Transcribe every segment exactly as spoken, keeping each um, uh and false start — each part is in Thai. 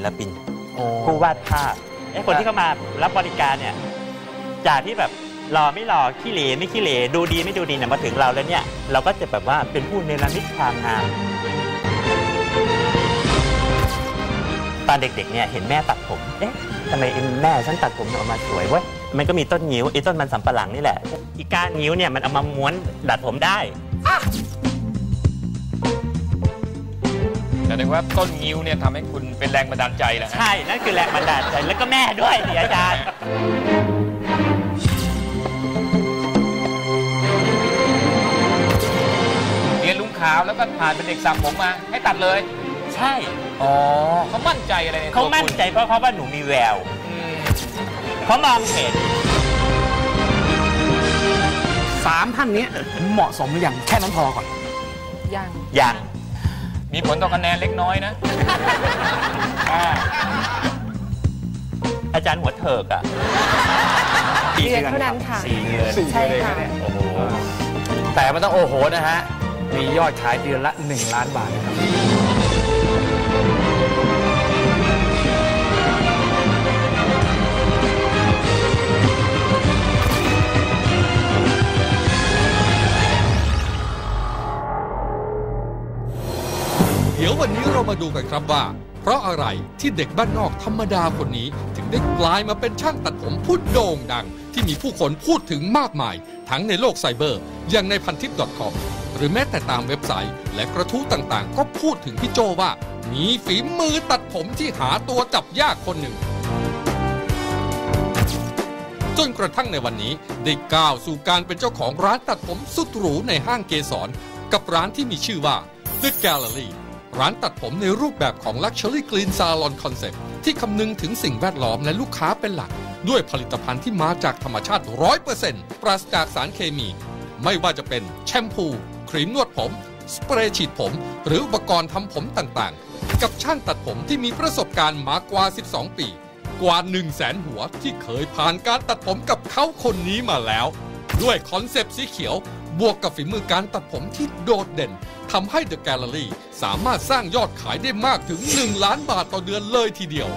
ลปินผู้วาดภาพไอ้คนที่เข้ามารับบริการเนี่ยจากที่แบบหล่อไม่หล่อขี้เหร่ไม่ขี้เหร่ดูดีไม่ดูดีเนี่ยมาถึงเราแล้วเนี่ยเราก็จะแบบว่าเป็นผู้เนรมิตความงามตอนเด็กๆเนี่ยเห็นแม่ตัดผมเอ๊ะทำไมแม่ฉันตัดผมออกมาสวยเว้ยมันก็มีต้นงิ้วไอ้ต้นมันสำปะหลังนี่แหละอีก้านงิ้วเนี่ยมันเอามาม้วนดัดผมได้แสดงว่าต้นงิ้วเนี่ยทำให้คุณเป็นแรงบันดาลใจแหละใช่นั่นคือแรงบันดาลใจแล้วก็แม่ด้วยดิอาจารย์เรียนลุงขาวแล้วก็ผ่านเป็นเด็กสระผมมาให้ตัดเลยใช่อ๋อเขามั่นใจอะไรในตัวคุณเขามั่นใจเพราะเขาว่าหนูมีแววเขามองเห็นสามท่านนี้เหมาะสมหรือยังแค่นั้นพอก่อนยังยังมีผลต่อคะแนนเล็กน้อยนะอาจารย์หัวเถิกอ่ะเดือนเท่านั้นค่ะสี่เดือนใช่ค่ะโอ้โหแต่มันต้องโอ้โหนะฮะมียอดขายเดือนละหนึ่งล้านบาทนะครับเดี๋ยววันนี้เรามาดูกันครับว่าเพราะอะไรที่เด็กบ้านนอกธรรมดาคนนี้ถึงได้กลายมาเป็นช่างตัดผมผู้โด่งดังที่มีผู้คนพูดถึงมากมายทั้งในโลกไซเบอร์อย่างในพันทิป .com หรือแม้แต่ตามเว็บไซต์และกระทู้ต่างๆก็พูดถึงพี่โจว่ามีฝีมือตัดผมที่หาตัวจับยากคนหนึ่งจนกระทั่งในวันนี้ได้ก้าวสู่การเป็นเจ้าของร้านตัดผมสุดหรูในห้างเกสรกับร้านที่มีชื่อว่า The Galleryร้านตัดผมในรูปแบบของ Luxury Clean Salon Concept ที่คำนึงถึงสิ่งแวดล้อมและลูกค้าเป็นหลักด้วยผลิตภัณฑ์ที่มาจากธรรมชาติ ร้อยเปอร์เซ็นต์ ปราศจากสารเคมีไม่ว่าจะเป็นแชมพูครีมนวดผมสเปรย์ฉีดผมหรืออุปกรณ์ทำผมต่างๆกับช่างตัดผมที่มีประสบการณ์มากว่าสิบสองปีกว่า หนึ่งแสน หัวที่เคยผ่านการตัดผมกับเขาคนนี้มาแล้วด้วยคอนเซปต์สีเขียวบวกกับฝีมือการตัดผมที่โดดเด่นทำให้ The Gallery สามารถสร้างยอดขายได้มากถึงหนึ่งล้านบาทต่อเดือนเลยทีเดียว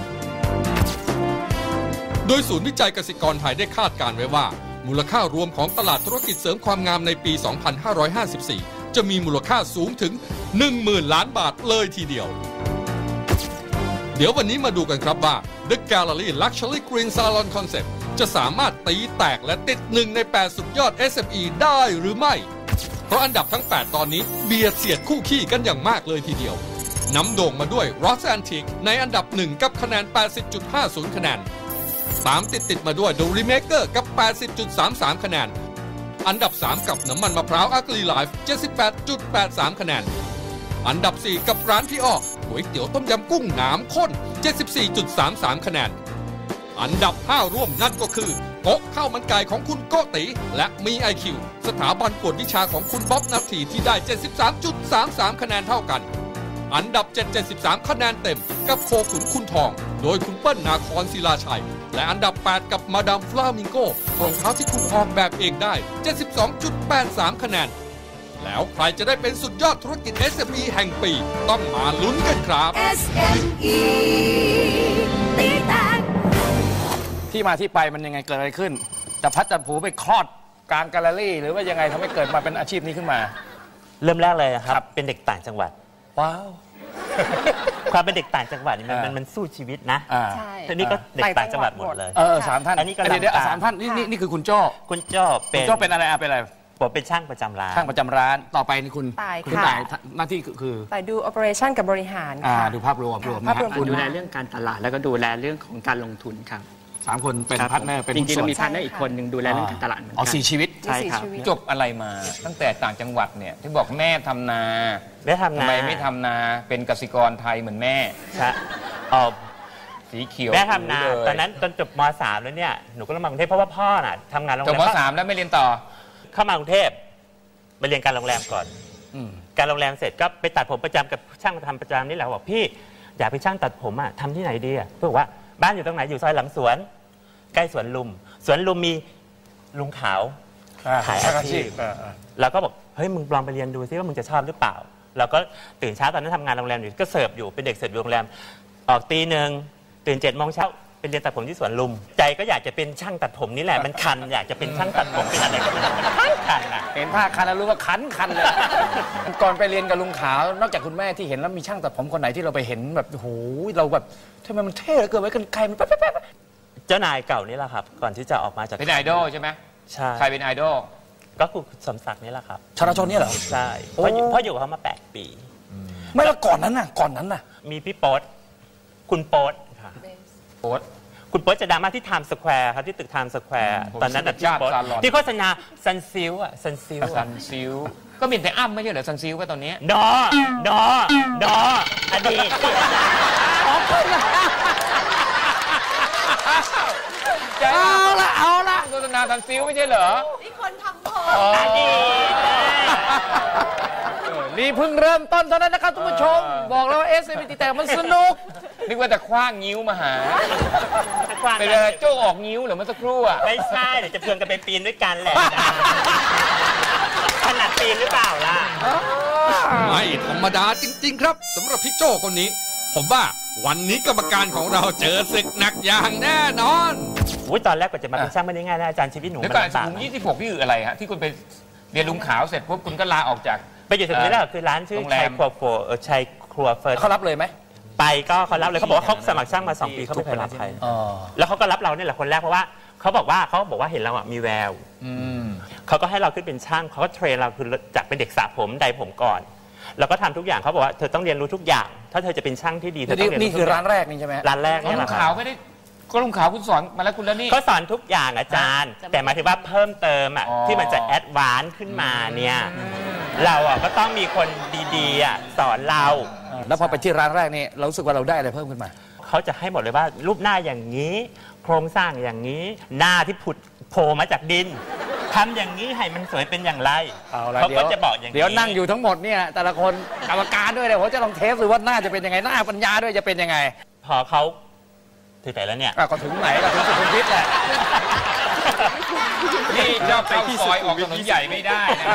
โดยศูนย์วิจัยกสิกรไทยได้คาดการณ์ไว้ว่ามูลค่ารวมของตลาดธุรกิจเสริมความงามในปี สองพันห้าร้อยห้าสิบสี่ จะมีมูลค่าสูงถึง หนึ่งหมื่น ล้านบาทเลยทีเดียวเดี๋ยววันนี้มาดูกันครับว่า The Gallery Luxury Green Salon Concept จะสามารถตีแตกและติดหนึ่งในแปดสุดยอด เอส เอ็ม อี ได้หรือไม่เพราะอันดับทั้งแปดตอนนี้เบียดเสียดคู่ขี้กันอย่างมากเลยทีเดียวนำโด่งมาด้วย Ross Antique ในอันดับหนึ่งกับคะแนน แปดสิบจุดห้าศูนย์ คะแนนตามติดติดมาด้วย The Remaker กับ แปดสิบจุดสามสาม คะแนนอันดับสามกับน้ำมันมะพร้าว Ugly Life เจ็ดสิบแปดจุดแปดสาม คะแนนอันดับสี่กับร้านพี่อ้อก๋วยเตี๋ยวต้มยำกุ้งน้ำข้น เจ็ดสิบสี่จุดสามสาม คะแนนอันดับห้าร่วมนั่นก็คือโก๊ะข้าวมันไก่ของคุณโกติและมี ไอ คิว สถาบันกวดวิชาของคุณบ๊อบนัทธีที่ได้ เจ็ดสิบสามจุดสามสาม คะแนนเท่ากันอันดับเจ็ด เจ็ดสิบสาม คะแนนเต็มกับโคขุนคุณทองโดยคุณเปิ้ลนาครศิลาชัยและอันดับแปดกับมาดามฟลามิงโกรองเท้าที่คุณออกแบบเองได้ เจ็ดสิบสองจุดแปดสาม คะแนนแล้วใครจะได้เป็นสุดยอดธุรกิจ เอส เอ็ม อี แห่งปีต้องมาลุ้นกันครับเอส เอ็ม อี ตีแตกที่มาที่ไปมันยังไงเกิดอะไรขึ้นจะพัดจะผูไปคลอดกลางแกลเลอรี่หรือว่ายังไงทำให้เกิดมาเป็นอาชีพนี้ขึ้นมาเริ่มแรกเลยครับเป็นเด็กต่างจังหวัดว้าวความเป็นเด็กต่างจังหวัดมันมันมันสู้ชีวิตนะใช่ทีนี้ก็เด็กต่างจังหวัดหมดเลยเออสามท่านอันนี้ก็เดี๋ยวสามท่านนี่นี่นี่คือคุณโจ้คุณโจ้เป็นโจ้เป็นอะไรอ่ะเป็นอะไรผมเป็นช่างประจำร้านช่างประจำร้านต่อไปนี่คุณคุณต่ายหน้าที่คือต่ายดู operation กับบริหารค่ะดูภาพรวมรวมภาพรวมดูแลเรื่องการตลาดแล้วก็ดูแลเรื่องของการลงทุนครับสามคนเป็นพาร์ทเนอร์เป็นจริงๆเรามีพาร์ทเนอร์อีกคนหนึ่งดูแลเรื่องการตลาดเหมือนกันอ๋อสี่ชีวิตใช่ครับจบอะไรมาตั้งแต่ต่างจังหวัดเนี่ยที่บอกแม่ทำนาไม่ทำนาทำไมไม่ทำนาเป็นเกษตรกรไทยเหมือนแม่ใช่อ๋อสีเขียวแม่ทำนาตอนนั้นจนจบม สาม แล้วเนี่ยหนูก็มากรุงเทพเพราะว่าพ่อน่ะทำงานโรงแรมจบม สาม แล้วไม่เรียนต่อเข้ามากรุงเทพไปเรียนการโรงแรมก่อนการโรงแรมเสร็จก็ไปตัดผมประจำกับช่างทำประจำนี่แหละบอกพี่อยากไปช่างตัดผมอ่ะทำที่ไหนดีอ่ะเพื่อบอกว่าบ้านอยู่ตรงไหนอยู่ซอยหลังสวนใกล้สวนลุมสวนลุมมีลุงขาวขายอาชีพเราก็บอกเฮ้ยมึงลองไปเรียนดูซิว่ามึงจะชอบหรือเปล่าเราก็ตื่นเช้าตอนนั้นทำงานโรงแรมอยู่ก็เสิร์ฟอยู่เป็นเด็กเสิร์ฟโรงแรมออกตีหนึ่งตื่นเจ็ดโมงเช้าเป็นเรียนตัดผมที่สวนลุมใจก็อยากจะเป็นช่างตัดผมนี่แหละมันคันอยากจะเป็นช่างตัดผมเป็นอะไรก็ไม่รู้มันคันอ่ะเห็นผ้าคันแล้วรู้ว่าคันคันเลย ก่อนไปเรียนกับลุงขาวนอกจากคุณแม่ที่เห็นแล้วมีช่างตัดผมคนไหนที่เราไปเห็นแบบโอ้โหเราแบบทำไมมันเท่เหลือเกินไว้กันไกลมันแป๊บแป๊บแป๊บเจ้านายเก่านี่แหละครับก่อนที่จะออกมาจากเป็นไอดอลใช่ไหมใช่ใครเป็นไอดอลก็คือสมศักดิ์นี่แหละครับชาดาชนเนี่ยเหรอใช่เพราะอยู่เพราะอยู่กับเขามาแปดปีไม่แล้วก่อนนั้นน่ะก่อนนั้นน่ะมีพี่โป๊ตคุณโป๊ตค่ะโอ๊ตคุณโป๊ตจะดังมากที่ไทม์สแควร์ครับที่ตึกไทม์สแควร์ผมตอนนั้นน่ะสุดพี่ยอดโป๊ตซาลอนที่โฆษณาซันซิลอะซันซิลซันซิลก็มีแต่อ้ำไม่ใช่เหรอซันซิลก็ตอนนี้ดอดอดออดีตที่อาจารย์เอาละเอาละโฆษณาซันซิลไม่ใช่เหรอนี่คนทำผมอดีตนี่เพิ่งเริ่มต้นเท่านั้นนะครับทุกผู้ชม บอกแล้วว่าเอสเอ็มทีแต่มันสนุกนึกว่าแต่คว้างนิ้วมาหากว้างเป็นอะไรโจ้ออกนิ้วเหรือเมื่อสักครู่อ่ะไม่ใช่เดี๋ยวจะเพื่อนกันไปปีนด้วยกันแหละขนาดปีนหรือเปล่าล่ะไม่ธรรมดาจริงๆครับสำหรับพี่โจ้คนนี้ ผมว่าวันนี้กรรมการของเราเจอศึกหนักอย่างแน่นอนอุ้ยตอนแรกกว่าจะมาเป็นช่างไม่ได้ง่ายนะอาจารย์ชีวิตหนูเดี๋ยมันวก่อนลำบากถุงยี่สิบหกพี่คืออะไรฮะที่คุณไปเรียนลุงขาวเสร็จปุ๊บคุณก็ลาออกจากไปอยู่ตรงนี้แล้วคือร้านชื่อโรงแรมชัยครัวโฟเออชัยครัวเฟิร์สเขารับเลยไหมไปก็เขารับเลยเขาบอกว่าเขาสมัครช่างมาสองปีเขาไม่เคยรับใครอ๋อแล้วเขาก็รับเราเนี่ยแหละคนแรกเพราะว่าเขาบอกว่าเขาบอกว่าเห็นเราอ่ะมีแววอืมเขาก็ให้เราขึ้นเป็นช่างเขาก็เทรนเราคือจากเป็นเด็กสระผมไดผมก่อนแล้วก็ทำทุกอย่างเขาบอกว่าเธอต้องเรียนรู้ทุกอย่าง ถ้าเธอจะเป็นช่างที่ดีเธอต้องเรียนรู้นี่คือร้านแรกนี่ใช่ไหมร้านแรกลุเนี่ยแหงละคขารัวบไม่ได้ก็ลุงขาวคุณสอนมาแล้วคุณแล้วนี่ก็สอนทุกอย่างอาจารย์ แต่หมายถึงว่าเพิ่มเติมอ่ะอ๋อที่มันจะแอดวานซ์ขึ้นมาเนี่ยเราอ่ะก็ต้องมีคนดีๆอ่ะสอนเราแล้วพอไปที่ร้านแรกนี่เรารู้สึกว่าเราได้อะไรเพิ่มขึ้นมาเขาจะให้หมดเลยว่ารูปหน้าอย่างนี้ โครงสร้างอย่างนี้ หน้าที่ผุดโผล่มาจากดินทำอย่างนี้ให้มันสวยเป็นอย่างไรเอาละเขาเดี๋ยก็วจะบอกอย่างนี้เดี๋ยวนั่งอยู่ทั้งหมดเนี่ยแต่ละคนกรรมการด้วยเลยผมจะลองเทสดูว่าหน้าจะเป็นยังไงหน้าปัญญาด้วยจะเป็นยังไงพอเขาถึงไหนแล้วเนี่ยอ่ะก็ถึงไหนก็ถึงสุขุมวิทแหละนี่ชอบเข้าซอยออกถนนใหญ่ไม่ได้นะ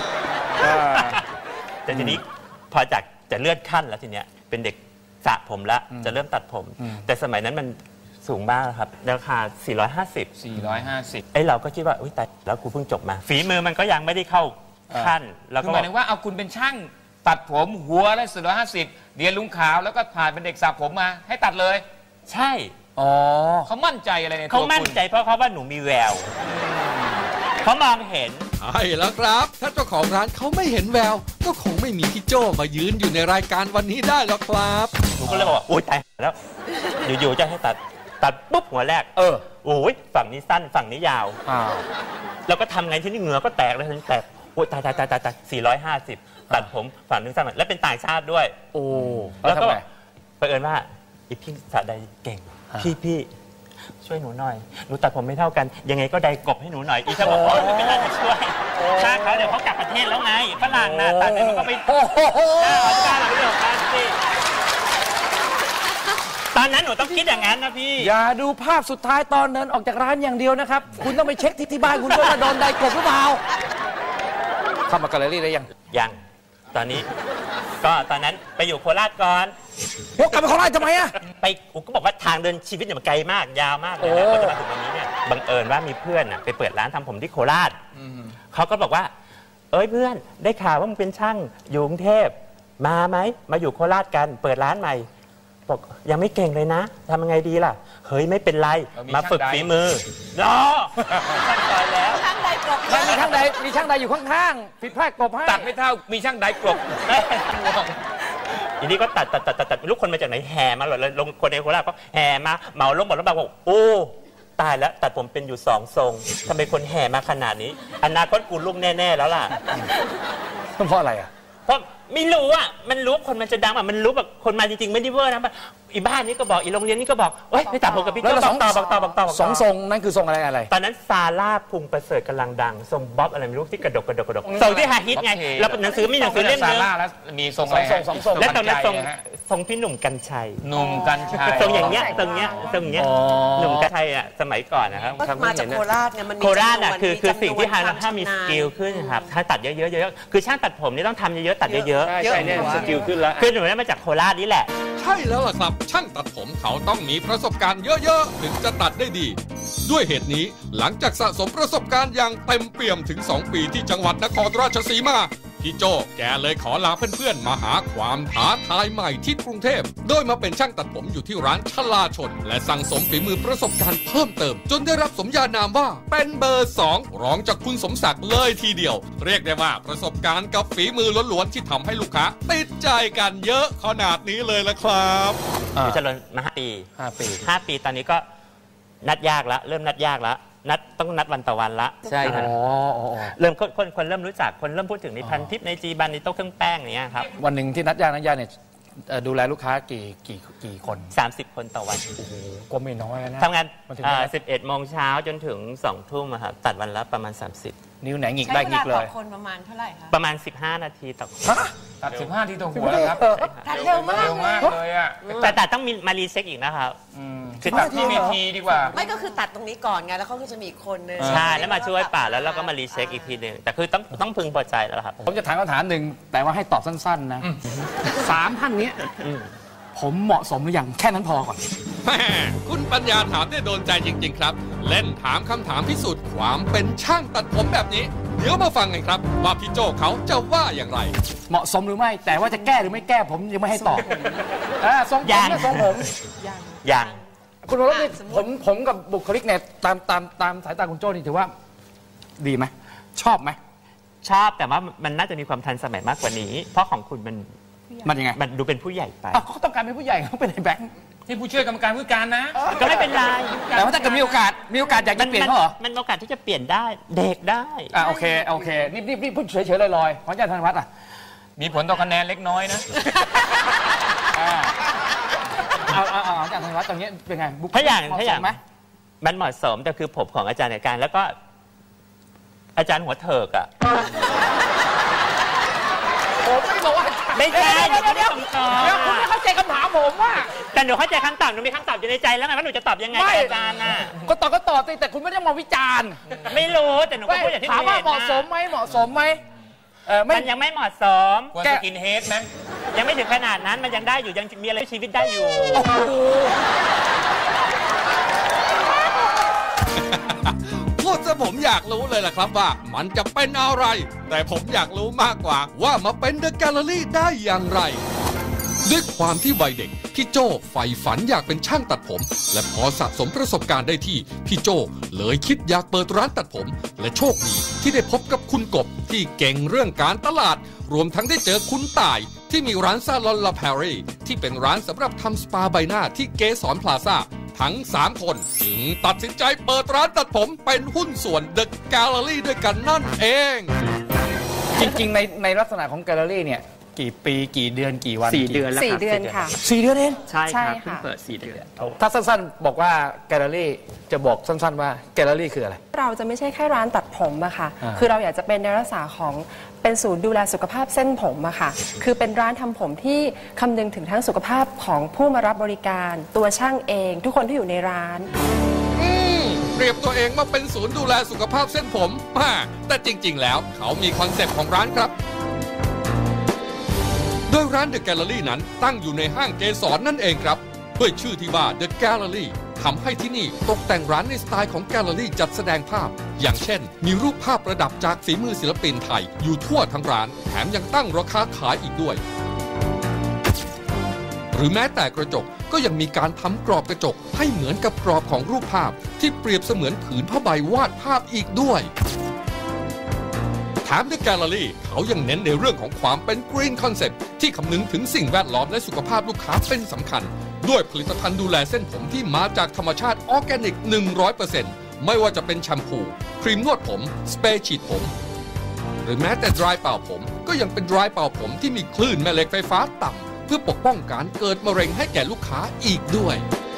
แต่ทีนี้พอจากจะเลื่อนขั้นแล้วทีเนี้ยเป็นเด็กสระผมละจะเริ่มตัดผม แต่สมัยนั้นมันสูงมากครับราคา สี่ร้อยห้าสิบสี่ร้อยห้าสิบไอ้เราก็คิดว่าอุ้ยแต่แล้วกูเพิ่งจบมา ฝีมือมันก็ยังไม่ได้เข้าขั้นแล้วคือก็หมายถึงว่าเอาคุณเป็นช่างตัดผมหัวละสี่ร้อยห้าสิบเรียนลุงขาวแล้วก็ผ่านเป็นเด็กสระผมมาให้ตัดเลยใช่อ๋อเขามั่นใจอะไรในตัวเขาคุณมั่นใจเพราะเขาว่าหนูมีแววเขามองเห็นใช่แล้วครับ ถ้าเจ้าของร้านเขาไม่เห็นแวว ก็คงไม่มีพี่โจ้มายืนอยู่ในรายการวันนี้ได้หรอกครับหนูก็เลยบอกว่าอุ้ยตายแล้ว อยู่ๆจะให้ตัดตัดปุ๊บหัวแรกเออโอ้ยฝั่งนี้สั้นฝั่งนี้ยาวอ้าวแล้วก็ทำไงที่นี่เหงื่อก็แตกเลยทีนี้แตกโอ้ยตายตายตายตายตายสี่ร้อยห้าสิบตัดผมฝั่งนึงสั้นแล้วเป็นต่างชาติด้วยโอ้แล้วก็ทำไมเผอิญว่าอีพี่สะใดเก่ง พี่พี่ช่วยหนูหน่อยหนูตัดผมไม่เท่ากัน ยังไงก็ใดกบให้หนูหน่อยอีเขาบอกว่าไม่เป็นไรจะช่วยชาติเขาเดี๋ยวเขากลับประเทศแล้วไงฝรั่งน่ะตัดไปมันก็ไปโอ้โหหน้าเขาจะเราเรื่องกันสิตอนนั้นหนูต้องคิดอย่างนั้นนะพี่อย่าดูภาพสุดท้ายตอนเดินออกจากร้านอย่างเดียวนะครับ คุณต้องไปเช็คที่ที่บ้านคุณด้วยว่าโดนใดกบหรือเปล่าเข้ามาแกลเลอรี่ได้ยังยังตอนนี้ก็ตอนนั้นไปอยู่โคราชก่อนพวกกลับไปโคราชทำไมอะไปกูก็บอกว่าทางเดินชีวิตเนี่ยมันไกลมากยาวมากเลยนะโอ้กว่าจะมาถึงวันนี้เนี่ยบังเอิญว่ามีเพื่อนน่ะไปเปิดร้านทำผมที่โคราชเขาก็บอกว่า เอ้ยเพื่อนได้ข่าวว่ามึงเป็นช่างอยู่กรุงเทพมาไหมมาอยู่โคราชกันเปิดร้านใหม่บอกยังไม่เก่งเลยนะทำยังไงดีล่ะเฮ้ยไม่เป็นไรเรามีมาฝึกช่างใดฝีมือรอขั้นตอนแล้วช่างใดกบมันมีช่างใดมีช่างใดอยู่ข้างๆผิดพลาดกบให้ตัดไม่เท่ามีช่างไดกลบทีนี้ก็ตัดตัดตัดตัดตัดลูกคนมาจากไหนแห่มาหลายลงคนในโคราชก็แห่มาเหมาลงหมดแล้วบอกโอ้ตายแล้วตัดผมเป็นอยู่สองทรงทำไมคนแห่มาขนาดนี้อนาคตกูลุกแน่ๆแล้วล่ะเพราะอะไรอะเพราะไม่รู้อ่ะมันรู้คนมันจะดังอ่ะมันรู้แบบคนมาจริงๆไม่ได้เวอร์นะอีบ้านนี้ก็บอกอีโรงเรียนนี้ก็บอกเอ้ยไปตัดผมกับพี่แล้วโจ้สบออง กต่อบอกต่อบอกต่อบอกสต่องทรงนั่นคือทรงอะไรอะไรตอนนั้นซาร่าพุงประเสริฐกำลังดังทรงบ๊อบอะไรไม่รู้ที่กระดกกระดกกระดกทรงที่หาฮิตไงแล้วหนังสือมีหนังสือเล่มซานึงร่าแล้วมีทรงอะไรฮะสองทรงและตอนนั้นทรงกัญชัยฮะทรงพี่หนุ่มกัญชัยหนุ่มกัญชัยทรงอย่างเงี้ยทรงเงี้ยทรงเงี้ยอ๋อหนุ่มกัญชัยอ่ะสมัยก่อนนะครับก็มาจากโคราชไงมันมีโคราชอ่ะจำนวนคือคือจำนวนสิ่งที่ทางความถ้ามีสชำนาญกิลขึ้นครับถ้าตัดเยอะๆเยอะๆคือช่างตัดผมนี่ต้องทำเยอะๆตัดเยอะใช่ใช่เนี่ยสกิลขึ้นแล้วๆคือหนูได้มาจากโคราชนี่แหละใช่แล้วล่ะครับช่างตัดผมเขาต้องมีประสบการณ์เยอะๆถึงจะตัดได้ดีด้วยเหตุนี้หลังจากสะสมประสบการณ์อย่างเต็มเปี่ยมถึงสองปีที่จังหวัดนครราชสีมาพี่โจแกเลยขอลาเพื่อนๆมาหาความท้าทายใหม่ที่กรุงเทพโดยมาเป็นช่างตัดผมอยู่ที่ร้านชลาชนและสั่งสมฝีมือประสบการณ์เพิ่มเติมจนได้รับสมญานามว่าเป็นเบอร์สองรองจากคุณสมศักดิ์เลยทีเดียวเรียกได้ว่าประสบการณ์กับฝีมือล้วนๆที่ทำให้ลูกค้าติดใจกันเยอะขนาดนี้เลยละครับอยู่ชลามาห้าปีห้าปีห้าปีตอนนี้ก็นัดยากแล้วเริ่มนัดยากแล้วนัดต้องนัดวันต่อวันละใช่ครับเริ่มคนคนเริ่มรู้จักคนเริ่มพูดถึงในพันทิปในจีบันในโต๊ะเครื่องแป้งอย่างเงี้ยครับวันหนึ่งที่นัดยากนัดยากเนี่ยดูแลลูกค้ากี่กี่กี่คนสามสิบคนต่อวันโอ้โหก็ไม่น้อยนะทำงานสิบเอ็ดโมงเช้าจนถึงสองทุ่มครับตัดวันละประมาณสามสิบนิ้วไหนหงิกได้หงิกเลยใช้เวลาต่อคนประมาณเท่าไหร่คะประมาณสิบห้านาทีต่อคนตัดสิบห้านาทีต่อหัวแล้วครับตัดเร็วมากเร็วมากเลยอ่ะแต่แต่ต้องมีมารีเช็คอีกนะครับคือตัดที่เวทีดีกว่าไม่ก็คือตัดตรงนี้ก่อนไงแล้วเขาก็จะมีอีกคนนึงใช่แล้วมาช่วยป่าแล้วเราก็มารีเช็คอีกทีนึงแต่คือต้องต้องพึงพอใจแล้วครับผมจะถามคำถามหนึ่งแต่ว่าให้ตอบสั้นๆนะสามท่านนี้ผมเหมาะสมหรือยังแค่นั้นพอก่อนคุณปัญญาถามได้โดนใจจริงๆครับเล่นถามคำถามพิสูจน์ความเป็นช่างตัดผมแบบนี้เดี๋ยวมาฟังกันครับว่าพี่โจเขาจะว่าอย่างไรเหมาะสมหรือไม่แต่ว่าจะแก้หรือไม่แก้ผมยังไม่ให้ตอบอ่าทรงผมทรงผมยังคุณวรวิทย์ผมผมกับบุคลิกเนี่ยตามตามตามสายตาคุณโจนี่ถือว่าดีไหมชอบไหมชอบแต่ว่ามันน่าจะมีความทันสมัยมากกว่านี้เพราะของคุณมันมันยังไงมันดูเป็นผู้ใหญ่ไปเขาต้องการเป็นผู้ใหญ่เขาเป็นไอ้แบงค์ที่ผู้ช่วยกรรมการผู้การนะก็ไม่เป็นไรแต่ว่าถ้าเกิดมีโอกาสมีโอกาสอยากจะเปลี่ยนเขาเหรอมันโอกาสที่จะเปลี่ยนได้เด็กได้อ่าโอเคโอเคนี่นี่นี่พูดเฉยๆลอยๆของอาจารย์ธนวัฒน์อ่ะมีผลต่อคะแนนเล็กน้อยนะเอาเอาเอาอาจารย์ธนวัฒน์ตรงนี้เป็นไงถ้าอย่างถ้าอย่างไหมมันเหมาะสมแต่คือผมของอาจารย์ในการแล้วก็อาจารย์หัวเถิกอ่ะผมไม่บอกว่าไม่ใช่เดี๋ยวเดี๋ยวเดี๋ยวคุณไม่เข้าใจคำถามผมว่าแต่หนูเข้าใจคำตอบหนูมีคำตอบอยู่ในใจแล้วไงว่าหนูจะตอบยังไงอาจารย์น่ะก็ตอบก็ตอบสิแต่คุณไม่ได้มาวิจารณ์ไม่รู้แต่หนูก็พูดอย่างที่ถามว่าเหมาะสมไหมเหมาะสมไหมเออมันยังไม่เหมาะสมควรจะกินเฮดไหมยังไม่ถึงขนาดนั้นมันยังได้อยู่ยังมีอะไรชีวิตได้อยู่พูดซะผมอยากรู้เลยล่ะครับว่ามันจะเป็นอะไรแต่ผมอยากรู้มากกว่าว่ามาเป็นเดอะแกลเลอรี่ได้อย่างไรด้วยความที่วัยเด็กพี่โจใฝ่ฝันอยากเป็นช่างตัดผมและพอสะสมประสบการณ์ได้ที่พี่โจเลยคิดอยากเปิดร้านตัดผมและโชคดีที่ได้พบกับคุณกบที่เก่งเรื่องการตลาดรวมทั้งได้เจอคุณต่ายที่มีร้านซาลอนลาแพรีที่เป็นร้านสำหรับทำสปาใบหน้าที่เกสรพลาซ่าทั้งสามคนจึงตัดสินใจเปิดร้านตัดผมเป็นหุ้นส่วนเดอะแกลเลอรี่ด้วยกันนั่นเองจริงๆในในลักษณะของแกลเลอรี่เนี่ยกี่ปีกี่เดือนกี่วันสี่เดือนแล้วสี่เดือนค่ะสี่เดือนเองใช่ครับเพิ่งเปิดสี่เดือนถ้าสั้นๆบอกว่าแกลเลอรี่จะบอกสั้นๆว่าแกลเลอรี่คืออะไรเราจะไม่ใช่แค่ร้านตัดผมอะค่ะคือเราอยากจะเป็นในลักษณะของเป็นศูนย์ดูแลสุขภาพเส้นผมอะค่ะคือเป็นร้านทำผมที่คำนึงถึงทั้งสุขภาพของผู้มารับบริการตัวช่างเองทุกคนที่อยู่ในร้านเปรียบตัวเองมาเป็นศูนย์ดูแลสุขภาพเส้นผมแต่จริงๆแล้วเขามีคอนเซ็ปต์ของร้านครับโดยร้าน The Gallery นั้นตั้งอยู่ในห้างเกสร นั่นเองครับด้วยชื่อที่ว่า The Gallery ทำให้ที่นี่ตกแต่งร้านในสไตล์ของแกลเลอรี่จัดแสดงภาพอย่างเช่นมีรูปภาพประดับจากฝีมือศิลปินไทยอยู่ทั่วทั้งร้านแถมยังตั้งราคาขายอีกด้วยหรือแม้แต่กระจกก็ยังมีการทำกรอบกระจกให้เหมือนกับกรอบของรูปภาพที่เปรียบเสมือนผืนผ้าใบวาดภาพอีกด้วยแถมในแกลเลอรี่เขายังเน้นในเรื่องของความเป็น Green Concept ที่คำนึงถึงสิ่งแวดล้อมและสุขภาพลูกค้าเป็นสำคัญด้วยผลิตภัณฑ์ดูแลเส้นผมที่มาจากธรรมชาติออร์แกนิก หนึ่งร้อยเปอร์เซ็นต์ ไม่ว่าจะเป็นแชมพูครีมนวดผมสเปรย์ฉีดผมหรือแม้แต่ดรายเป่าผมก็ยังเป็นดรายเป่าผมที่มีคลื่นแม่เหล็กไฟฟ้าต่ำเพื่อปกป้องการเกิดมะเร็งให้แก่ลูกค้าอีกด้วย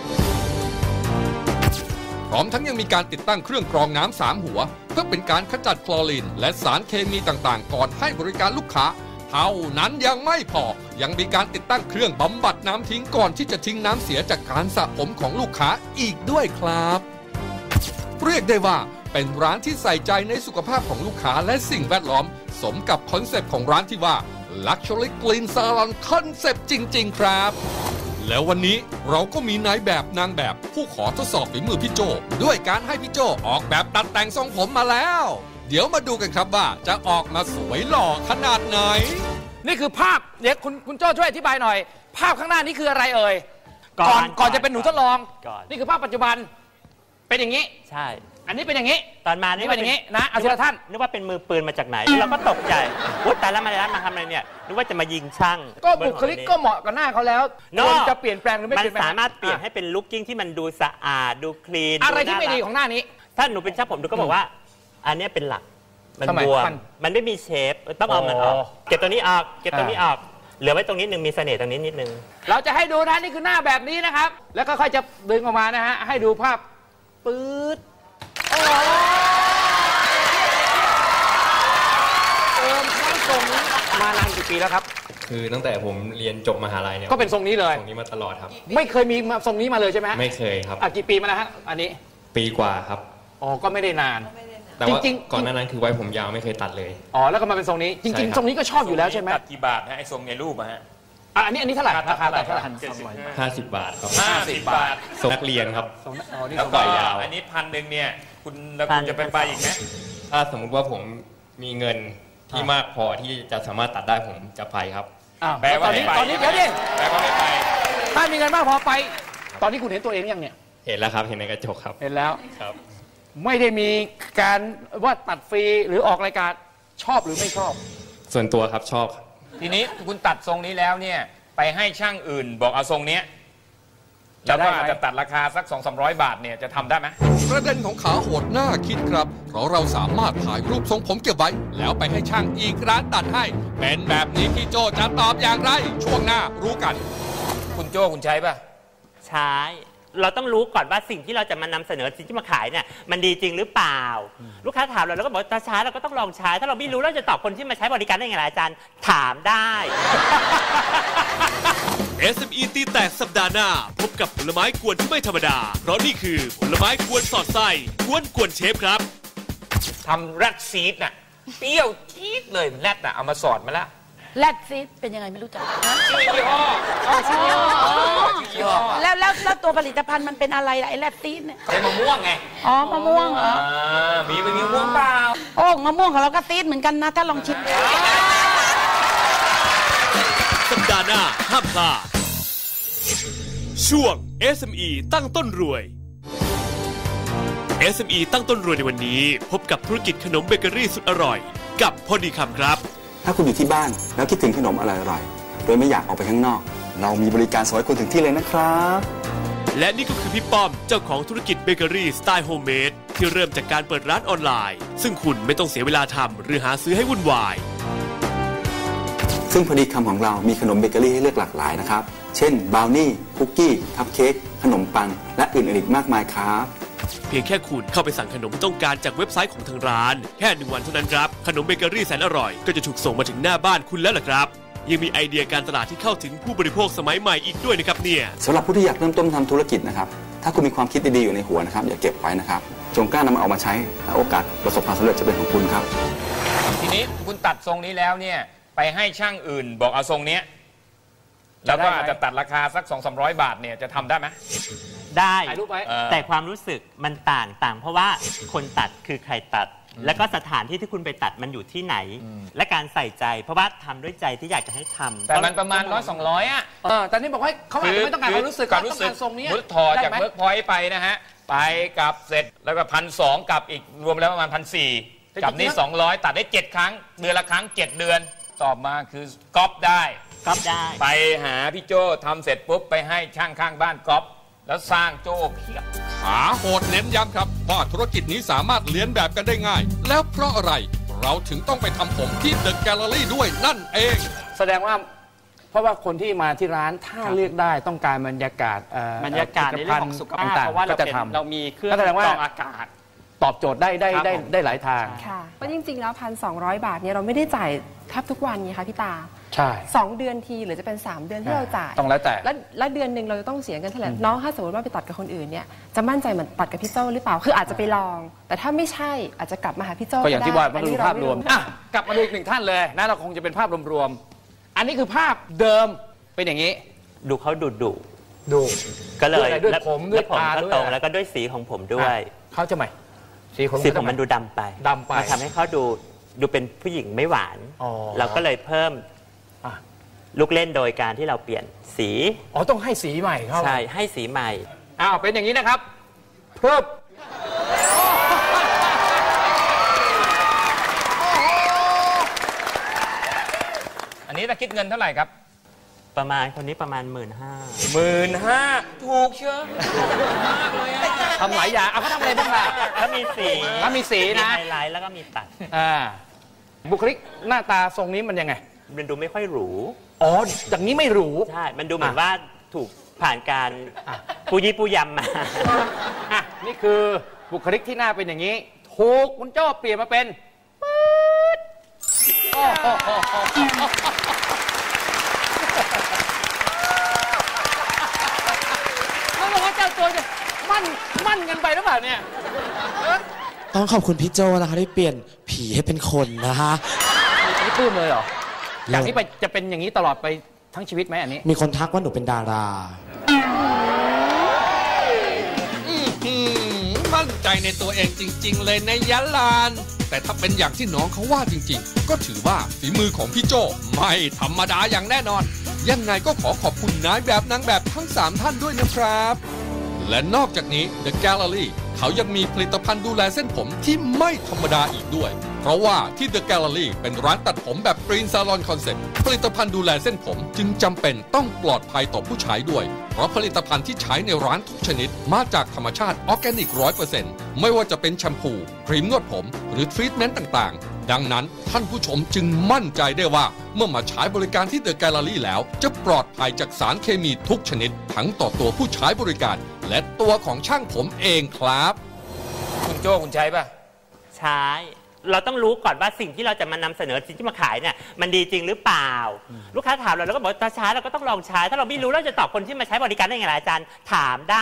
พร้อมทั้งยังมีการติดตั้งเครื่องกรองน้ำสามหัวเพื่อเป็นการขจัดคลอรีนและสารเคมีต่างๆก่อนให้บริการลูกค้าเท่านั้นยังไม่พอยังมีการติดตั้งเครื่องบำบัดน้ำทิ้งก่อนที่จะทิ้งน้ำเสียจากการสระผมของลูกค้าอีกด้วยครับเรียกได้ว่าเป็นร้านที่ใส่ใจในสุขภาพของลูกค้าและสิ่งแวดล้อมสมกับคอนเซปต์ของร้านที่ว่า Luxury Clean Salon Concept จริงๆครับแล้ววันนี้เราก็มีนายแบบนางแบบผู้ขอทดสอบฝีมือพี่โจด้วยการให้พี่โจออกแบบตัดแต่งทรงผมมาแล้วเดี๋ยวมาดูกันครับว่าจะออกมาสวยหล่อขนาดไหนนี่คือภาพเดี๋ยวคุณคุณโจ้ช่วยอธิบายหน่อยภาพข้างหน้านี่คืออะไรเอ่ยก่อนก่อนจะเป็นหนูทดลองนี่คือภาพปัจจุบันเป็นอย่างนี้ใช่อันนี้เป็นอย่างนี้ตอนมานี่เป็นอย่างนี้นะอาชีพท่านนึกว่าเป็นมือปืนมาจากไหนเราก็ตกใจวุ้แต่แล้วมาแล้วมาทำอะไรเนี่ยนึกว่าจะมายิงช่างก็บุคลิกก็เหมาะกับหน้าเขาแล้วควรจะเปลี่ยนแปลงหรือไม่เปลี่ยนแปลงมันสามารถเปลี่ยนให้เป็นลุคกิ้งที่มันดูสะอาดดูคลีนอะไรที่ไม่ดีของหน้านี้ถ้าหนูเป็นช่างผมดูก็บอกว่าอันนี้เป็นหลักมันบวมมันไม่มีเชฟต้องเอามันออกเก็บตัวนี้ออกเก็บตัวนี้ออกเหลือไว้ตรงนี้หนึ่งมีเสน่ห์ตรงนี้นิดนึงเราจะให้ดูนะนี่คือหน้าแบบนี้นะครับแล้วก็ค่อยจะดึงออกมานะฮะให้ดูภาพปื๊ดโอ้โหเติมช่างทรงนี้มานานกี่ปีแล้วครับคือตั้งแต่ผมเรียนจบมหาลัยเนี่ยก็เป็นทรงนี้เลยทรงนี้มาตลอดครับไม่เคยมีทรงนี้มาเลยใช่ไหมไม่เคยครับอ่ะกี่ปีมาแล้วฮะอันนี้ปีกว่าครับอ๋อก็ไม่ได้นานแต่ว่าก่อนหน้านั้นคือไว้ผมยาวไม่เคยตัดเลยอ๋อแล้วก็มาเป็นทรงนี้จริงๆทรงนี้ก็ชอบอยู่แล้วใช่ไหมตัดกี่บาทฮะไอ้ทรงในรูปฮะอันนี้อันนี้เท่าไหร่ราคาเท่าไหร่ห้าสิบบาทครับห้าสิบบาททรงนักเรียนครับแล้วก็อันนี้พันหนึ่งเนี่ยคุณแล้วคุณจะไปไปอีกไหมถ้าสมมุติว่าผมมีเงินที่มากพอที่จะสามารถตัดได้ผมจะไปครับแปลว่าไม่ไปตอนนี้เดี๋ยวดิแปลว่าไม่ไปถ้ามีเงินมากพอไปตอนนี้คุณเห็นตัวเองยังเนี่ยเห็นแล้วครับเห็นในกระจกครับเห็นแล้วครับไม่ได้มีการว่าตัดฟรีหรือออกรายการชอบหรือไม่ชอบส่วนตัวครับชอบทีนี้คุณตัดทรงนี้แล้วเนี่ยไปให้ช่างอื่นบอกเอาทรงเนี้ยแล้วก็อาจจะตัดราคาสัก สองถึงสามร้อย บาทเนี่ยจะทำได้ไหมประเด็นของขาโหดน่าคิดครับเพราะเราสามารถถ่ายรูปทรงผมเก็บไว้แล้วไปให้ช่างอีกร้านตัดให้เป็นแบบนี้พี่โจจะตอบอย่างไรช่วงหน้ารู้กันคุณโจคุณใช้ป่ะใช้เราต้องรู้ก่อนว่าสิ่งที่เราจะมานำเสนอสิ่งที่มาขายเนี่ยมันดีจริงหรือเปล่าลูกค้าถามเราแล้วก็บอกถ้าใช้เราก็ต้องลองใช้ถ้าเราไม่รู้เราจะตอบคนที่มาใช้บริการได้ยังไงอาจารย์ถามได้เอส เอ็ม อี ตีแตกสัปดาห์หน้าพบกับผลไม้กวนที่ไม่ธรรมดาเพราะนี่คือผลไม้กวนสอดไส้กวนกวนเชฟครับทำแรดซีดน่ะเปรี้ยวจี๊ดเลยแรดน่ะเอามาสอดมาแล้วแรดซีดเป็นยังไงไม่รู้จักชื่อยี่ห้อชื่อยี่ห้อแล้วแล้วแล้วตัวผลิตภัณฑ์มันเป็นอะไรล่ะไอ้แรดซีดเนี่ยเป็นมะม่วงไงอ๋อมะม่วงเหรอมีเป็นมะม่วงเปล่าโอ้มะม่วงของเราก็ซีดเหมือนกันนะถ้าลองชิมสัปดาห์หน้าห้ามพลาดช่วง เอส เอ็ม อี ตั้งต้นรวย เอส เอ็ม อี ตั้งต้นรวยในวันนี้พบกับธุรกิจขนมเบเกอรี่สุดอร่อยกับพอดีคำครับถ้าคุณอยู่ที่บ้านแล้วคิดถึงขนมอร่อยๆโดยไม่อยากออกไปข้างนอกเรามีบริการส่งให้คุณถึงที่เลยนะครับและนี่ก็คือพี่ป้อมเจ้าของธุรกิจเบเกอรี่สไตล์โฮมเมดที่เริ่มจากการเปิดร้านออนไลน์ซึ่งคุณไม่ต้องเสียเวลาทำหรือหาซื้อให้วุ่นวายซึ่งพอดีคำของเรามีขนมเบเกอรี่ให้เลือกหลากหลายนะครับเช่นบราวนี่คุกกี้คัพเค้กขนมปังและอื่นๆอีกมากมายครับเพียงแค่คุณเข้าไปสั่งขนมที่ต้องการจากเว็บไซต์ของทางร้านแค่หนึ่งวันเท่านั้นครับขนมเบเกอรี่แสนอร่อยก็จะถูกส่งมาถึงหน้าบ้านคุณแล้วล่ะครับยังมีไอเดียการตลาดที่เข้าถึงผู้บริโภคสมัยใหม่อีกด้วยนะครับเนี่ยสำหรับผู้ที่อยากเริ่มต้นทำธุรกิจนะครับถ้าคุณมีความคิดดีๆอยู่ในหัวนะครับอย่าเก็บไว้นะครับจงกล้านำมันออกมาใช้โอกาสประสบความสำเร็จจะเป็นของคุณครับทีนี้คุณตัดทรงนี้แล้วเนี่ยไปให้ช่างอื่นบอกเอาทรงเนี้ยแล้วก็อาจจะตัดราคาสัก สองถึงสามร้อย บาทเนี่ยจะทำได้ไหมได้แต่ความรู้สึกมันต่างต่างเพราะว่าคนตัดคือใครตัดแล้วก็สถานที่ที่คุณไปตัดมันอยู่ที่ไหนและการใส่ใจเพราะว่าทำด้วยใจที่อยากจะให้ทำแต่มันประมาณร้อยสองร้อยอ่ะแต่นี่บอกว่าเขาอาจจะไม่ต้องการความรู้สึกความรู้สึกทรงนี้ถอดจากเวิร์กพอยต์ไปนะฮะไปกลับเสร็จแล้วก็พันสองกลับอีกรวมแล้วประมาณพันสี่กับนี่สองร้อยตัดได้เจ็ดครั้งเดือนละครั้งเจ็ดเดือนตอบมาคือก๊อปได้ก๊อปได้ไปหาพี่โจ้ทำเสร็จปุ๊บไปให้ช่างข้างบ้านก๊อปแล้วสร้างโจ้เพียบขาโหดเน้นย้ำครับว่าธุรกิจนี้สามารถเลียนแบบกันได้ง่ายแล้วเพราะอะไรเราถึงต้องไปทำผมที่เดอะแกลเลอรี่ด้วยนั่นเองแสดงว่าเพราะว่าคนที่มาที่ร้านถ้าเลือกได้ต้องการบรรยากาศบรรยากาศในเรื่องของสุขภาพเพราะว่าเราเป็นเรามีเครื่องกรองอากาศตอบโจทย์ได้ได้ได้ได้หลายทางค่ะเพราะจริงๆแล้วพันสองร้อยบาทเนี่ยเราไม่ได้จ่ายแทบทุกวันไงคะพี่ตาใช่สองเดือนทีหรือจะเป็นสามเดือนที่เราจ่ายต้องแล้วแต่แล้วแล้วเดือนหนึ่งเราจะต้องเสียเงินเท่าไหร่น้องถ้าสมมติว่าไปตัดกับคนอื่นเนี่ยจะมั่นใจเหมือนตัดกับพี่โจ้หรือเปล่าคืออาจจะไปลองแต่ถ้าไม่ใช่อาจจะกลับมาหาพี่โจ้ก็อย่างที่ว่ามาดูภาพรวมอ่ะกลับมาดูอีกหนึ่งท่านเลยนะเราคงจะเป็นภาพรวมๆอันนี้คือภาพเดิมเป็นอย่างนี้ดูเขาดุดุดูก็เลยด้วยอะไรด้วยผมด้วยแล้วผมตาก็ด้วยตรงอะไรแล้วก็ด้วยสีของผมด้วยเขาจะไหมสีของสีผมมันดูดำไปดำไปมันทำให้เขาดูดูเป็นผู้หญิงไม่หวานอ๋อเราก็เลยเพิ่มอ่ะลูกเล่นโดยการที่เราเปลี่ยนสีอ๋อต้องให้สีใหม่เขาใช่ให้สีใหม่อ้าวเป็นอย่างนี้นะครับเพิ่มอันนี้จะคิดเงินเท่าไหร่ครับประมาณคนนี้ประมาณหมื่นห้าหมื่นห้าถูกเชียวมากเลยอะทำหลายอย่างเอาเขาทำอะไรบ้างล่ะแล้วมีสีแล้วมีสีนะไฮไลท์แล้วก็มีตัดอ่าบุคลิกหน้าตาทรงนี้มันยังไงมันดูไม่ค่อยหรูอ๋ออย่างนี้ไม่หรูใช่มันดูเหมือนอ่ะว่าถูกผ่านการอ่ะปูยี่ปูยำมาอ่ะนี่คือบุคลิกที่หน้าเป็นอย่างนี้ถูกคุณโจ้เปลี่ยนมาเป็นปื๊ดโอ้โหแล้วบอกว่าเจ้าตัวจะมั่นมั่นกันไปหรือเปล่าเนี่ยต้องขอบคุณพี่โจนะคะที่เปลี่ยนผีให้เป็นคนนะคะนี่ปลื้มเลยเหรอจากนี้ไปจะเป็นอย่างนี้ตลอดไปทั้งชีวิตไหมอันนี้มีคนทักว่าหนูเป็นดารามั่นใจในตัวเองจริงๆเลยนะยะลาน แต่ถ้าเป็นอย่างที่น้องเขาว่าจริงๆ ก็ถือว่าฝีมือของพี่โจไม่ธรรมดาอย่างแน่นอน ยังไงก็ขอขอบคุณนายแบบนางแบบทั้งสามท่านด้วยนะครับ และนอกจากนี้ The Gallery เขายังมีผลิตภัณฑ์ดูแลเส้นผมที่ไม่ธรรมดาอีกด้วย เพราะว่าที่ The Gallery เป็นร้านตัดผมแบบ Green Salon Concept ผลิตภัณฑ์ดูแลเส้นผมจึงจำเป็นต้องปลอดภัยต่อผู้ใช้ด้วย เพราะผลิตภัณฑ์ที่ใช้ในร้านทุกชนิดมาจากธรรมชาติออร์แกนิก ร้อยเปอร์เซ็นต์ ไม่ว่าจะเป็นแชมพู ครีมนวดผม หรือทรีทเมนต์ต่างๆ ดังนั้นท่านผู้ชมจึงมั่นใจได้ว่าเมื่อมาใช้บริการที่ The Gallery แล้วจะปลอดภัยจากสารเคมีทุกชนิดทั้งต่อตัวผู้ใช้บริการ และตัวของช่างผมเองครับคุณโจ้คุณใช้ป่ะใช้ เราต้องรู้ก่อนว่าสิ่งที่เราจะมานำเสนอสิ่งที่มาขายเนี่ยมันดีจริงหรือเปล่า ลูกค้าถามเราเราก็บอกถ้าใช้เราก็ต้องลองใช้ ถ้าเราไม่รู้เราจะตอบคนที่มาใช้บริการได้ไงล่ะอาจารย์ถามได้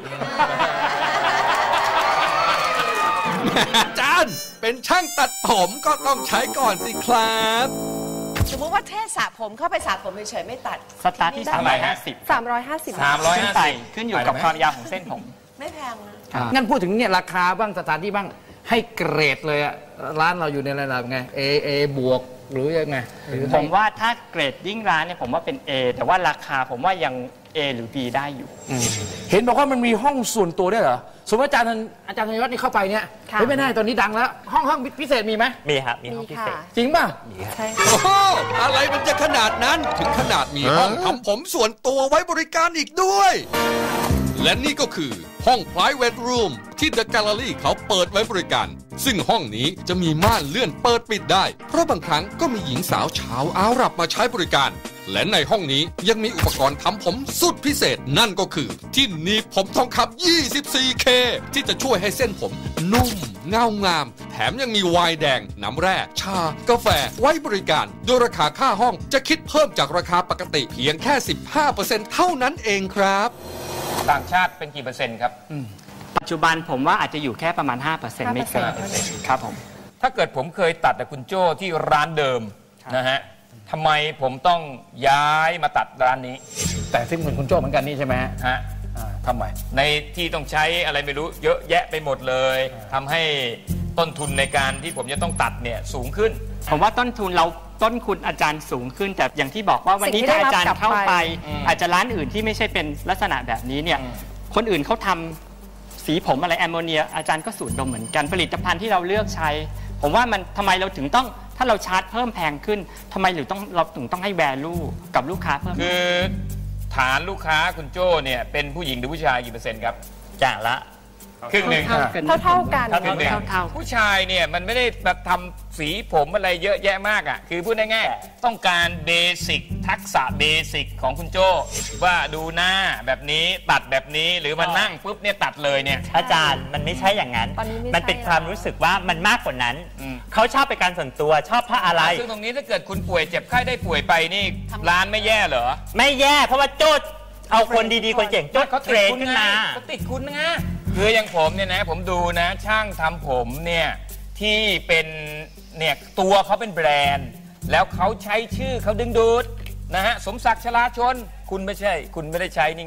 อาจารย์เป็นช่างตัดผมก็ต้องใช้ก่อนสิครับสมมติว่าแค่สระผมเข้าไปสระผมเฉยๆไม่ตัดสตาร์ทที่ได้สามร้อยห้าสิบสามร้อยห้าสิบสามร้อยห้าสิบขึ้นอยู่กับความยาวของเส้นผมไม่แพงนะงั้นพูดถึงเนี่ยราคาบ้างสถานที่บ้างให้เกรดเลยอะร้านเราอยู่ในระดับไง A A บวกหรือยังไงหรือผมว่าถ้าเกรดดิ้งร้านเนี่ยผมว่าเป็น A แต่ว่าราคาผมว่ายัง A หรือ B ได้อยู่เห็นบอกว่ามันมีห้องส่วนตัวด้วยเหรอสมมติอาจารย์อาจารย์ธนวัฒน์นี่เข้าไปเนี่ยค่ะเฮ้ยไม่ได้ตอนนี้ดังแล้วห้องห้องพิเศษมีไหมมีครับมีห้องมีพิค่ะเศษจริงป่ะใช่โอ้โหอะไรมันจะขนาดนั้นถึงขนาดมีห้องทำผมส่วนตัวไว้บริการอีกด้วย และนี่ก็คือห้อง private room ที่ The Gallery เขาเปิดไว้บริการ ซึ่งห้องนี้จะมีม่านเลื่อนเปิดปิดได้ เพราะบางครั้งก็มีหญิงสาวชาวอาหรับมาใช้บริการ และในห้องนี้ยังมีอุปกรณ์ทำผมสุดพิเศษนั่นก็คือที่หนีบผมทองคำ ยี่สิบสี่เค ที่จะช่วยให้เส้นผมนุ่มเงางาม แถมยังมีไวน์แดง น้ำแร่ ชา กาแฟไว้บริการ โดยราคาค่าห้องจะคิดเพิ่มจากราคาปกติเพียงแค่ สิบห้าเปอร์เซ็นต์ เท่านั้นเองครับต่างชาติเป็นกี่เปอร์เซ็นต์ครับปัจจุบันผมว่าอาจจะอยู่แค่ประมาณ ห้าเปอร์เซ็นต์ ไม่เกินครับผมถ้าเกิดผมเคยตัดกับคุณโจ้ที่ร้านเดิมนะฮะทำไมผมต้องย้ายมาตัดร้านนี้แต่ซึ่งเหมือนคุณโจ้เหมือนกันนี่ใช่ไหมฮะอ่าทำไมในที่ต้องใช้อะไรไม่รู้เยอะแยะไปหมดเลยทำให้ต้นทุนในการที่ผมจะต้องตัดเนี่ยสูงขึ้นผมว่าต้นทุนเราต้นคุณอาจารย์สูงขึ้น แต่อย่างที่บอกว่าวันนี้สิ่งที่ถ้าอาจารย์ได้รับกลับเข้าไปไปอาจจะร้านอื่นที่ไม่ใช่เป็นลักษณะแบบนี้เนี่ยคนอื่นเขาทำสีผมอะไรแอมโมเนียอาจารย์ก็สูดดมเหมือนกันผลิตภัณฑ์ที่เราเลือกใช้ ผมว่ามันทำไมเราถึงต้องถ้าเราชาร์จเพิ่มแพงขึ้นทำไมหรือต้องเราถึงต้องให้แวลูกับลูกค้าเพิ่มคือฐานลูกค้าคุณโจ้เนี่ยเป็นผู้หญิงหรือผู้ชายกี่เปอร์เซ็นต์ครับอย่างละครึ่งหนึ่งเท่าเท่าๆกันครึ่งหนึ่งผู้ชายเนี่ยมันไม่ได้แบบทำสีผมอะไรเยอะแยะมากอ่ะคือพูดง่ายๆต้องการเบสิกทักษะเบสิกของคุณโจ้ว่าดูหน้าแบบนี้ตัดแบบนี้หรือมานั่งปุ๊บเนี่ยตัดเลยเนี่ยอาจารย์มันไม่ใช่อย่างนั้นตอนนี้ไม่ใช่มันเป็นความรู้สึกว่ามันมากกว่านั้น เขาชอบเป็นการส่วนตัวชอบเพราะอะไรซึ่งตรงนี้ถ้าเกิดคุณป่วยเจ็บไข้ได้ป่วยไปนี่ร้านไม่แย่เหรอไม่แย่เพราะว่าโจ้เอาคนดีๆคนเก่งโจ้เทรนขึ้นมาเขาติดคุณไงคืออย่างผมเนี่ยนะผมดูนะช่างทำผมเนี่ยที่เป็นเนี่ยตัวเขาเป็นแบรนด์แล้วเขาใช้ชื่อเขาดึงดูดนะฮะสมศักดิ์ชลาชนคุณไม่ใช่คุณไม่ได้ใช้นี่ไง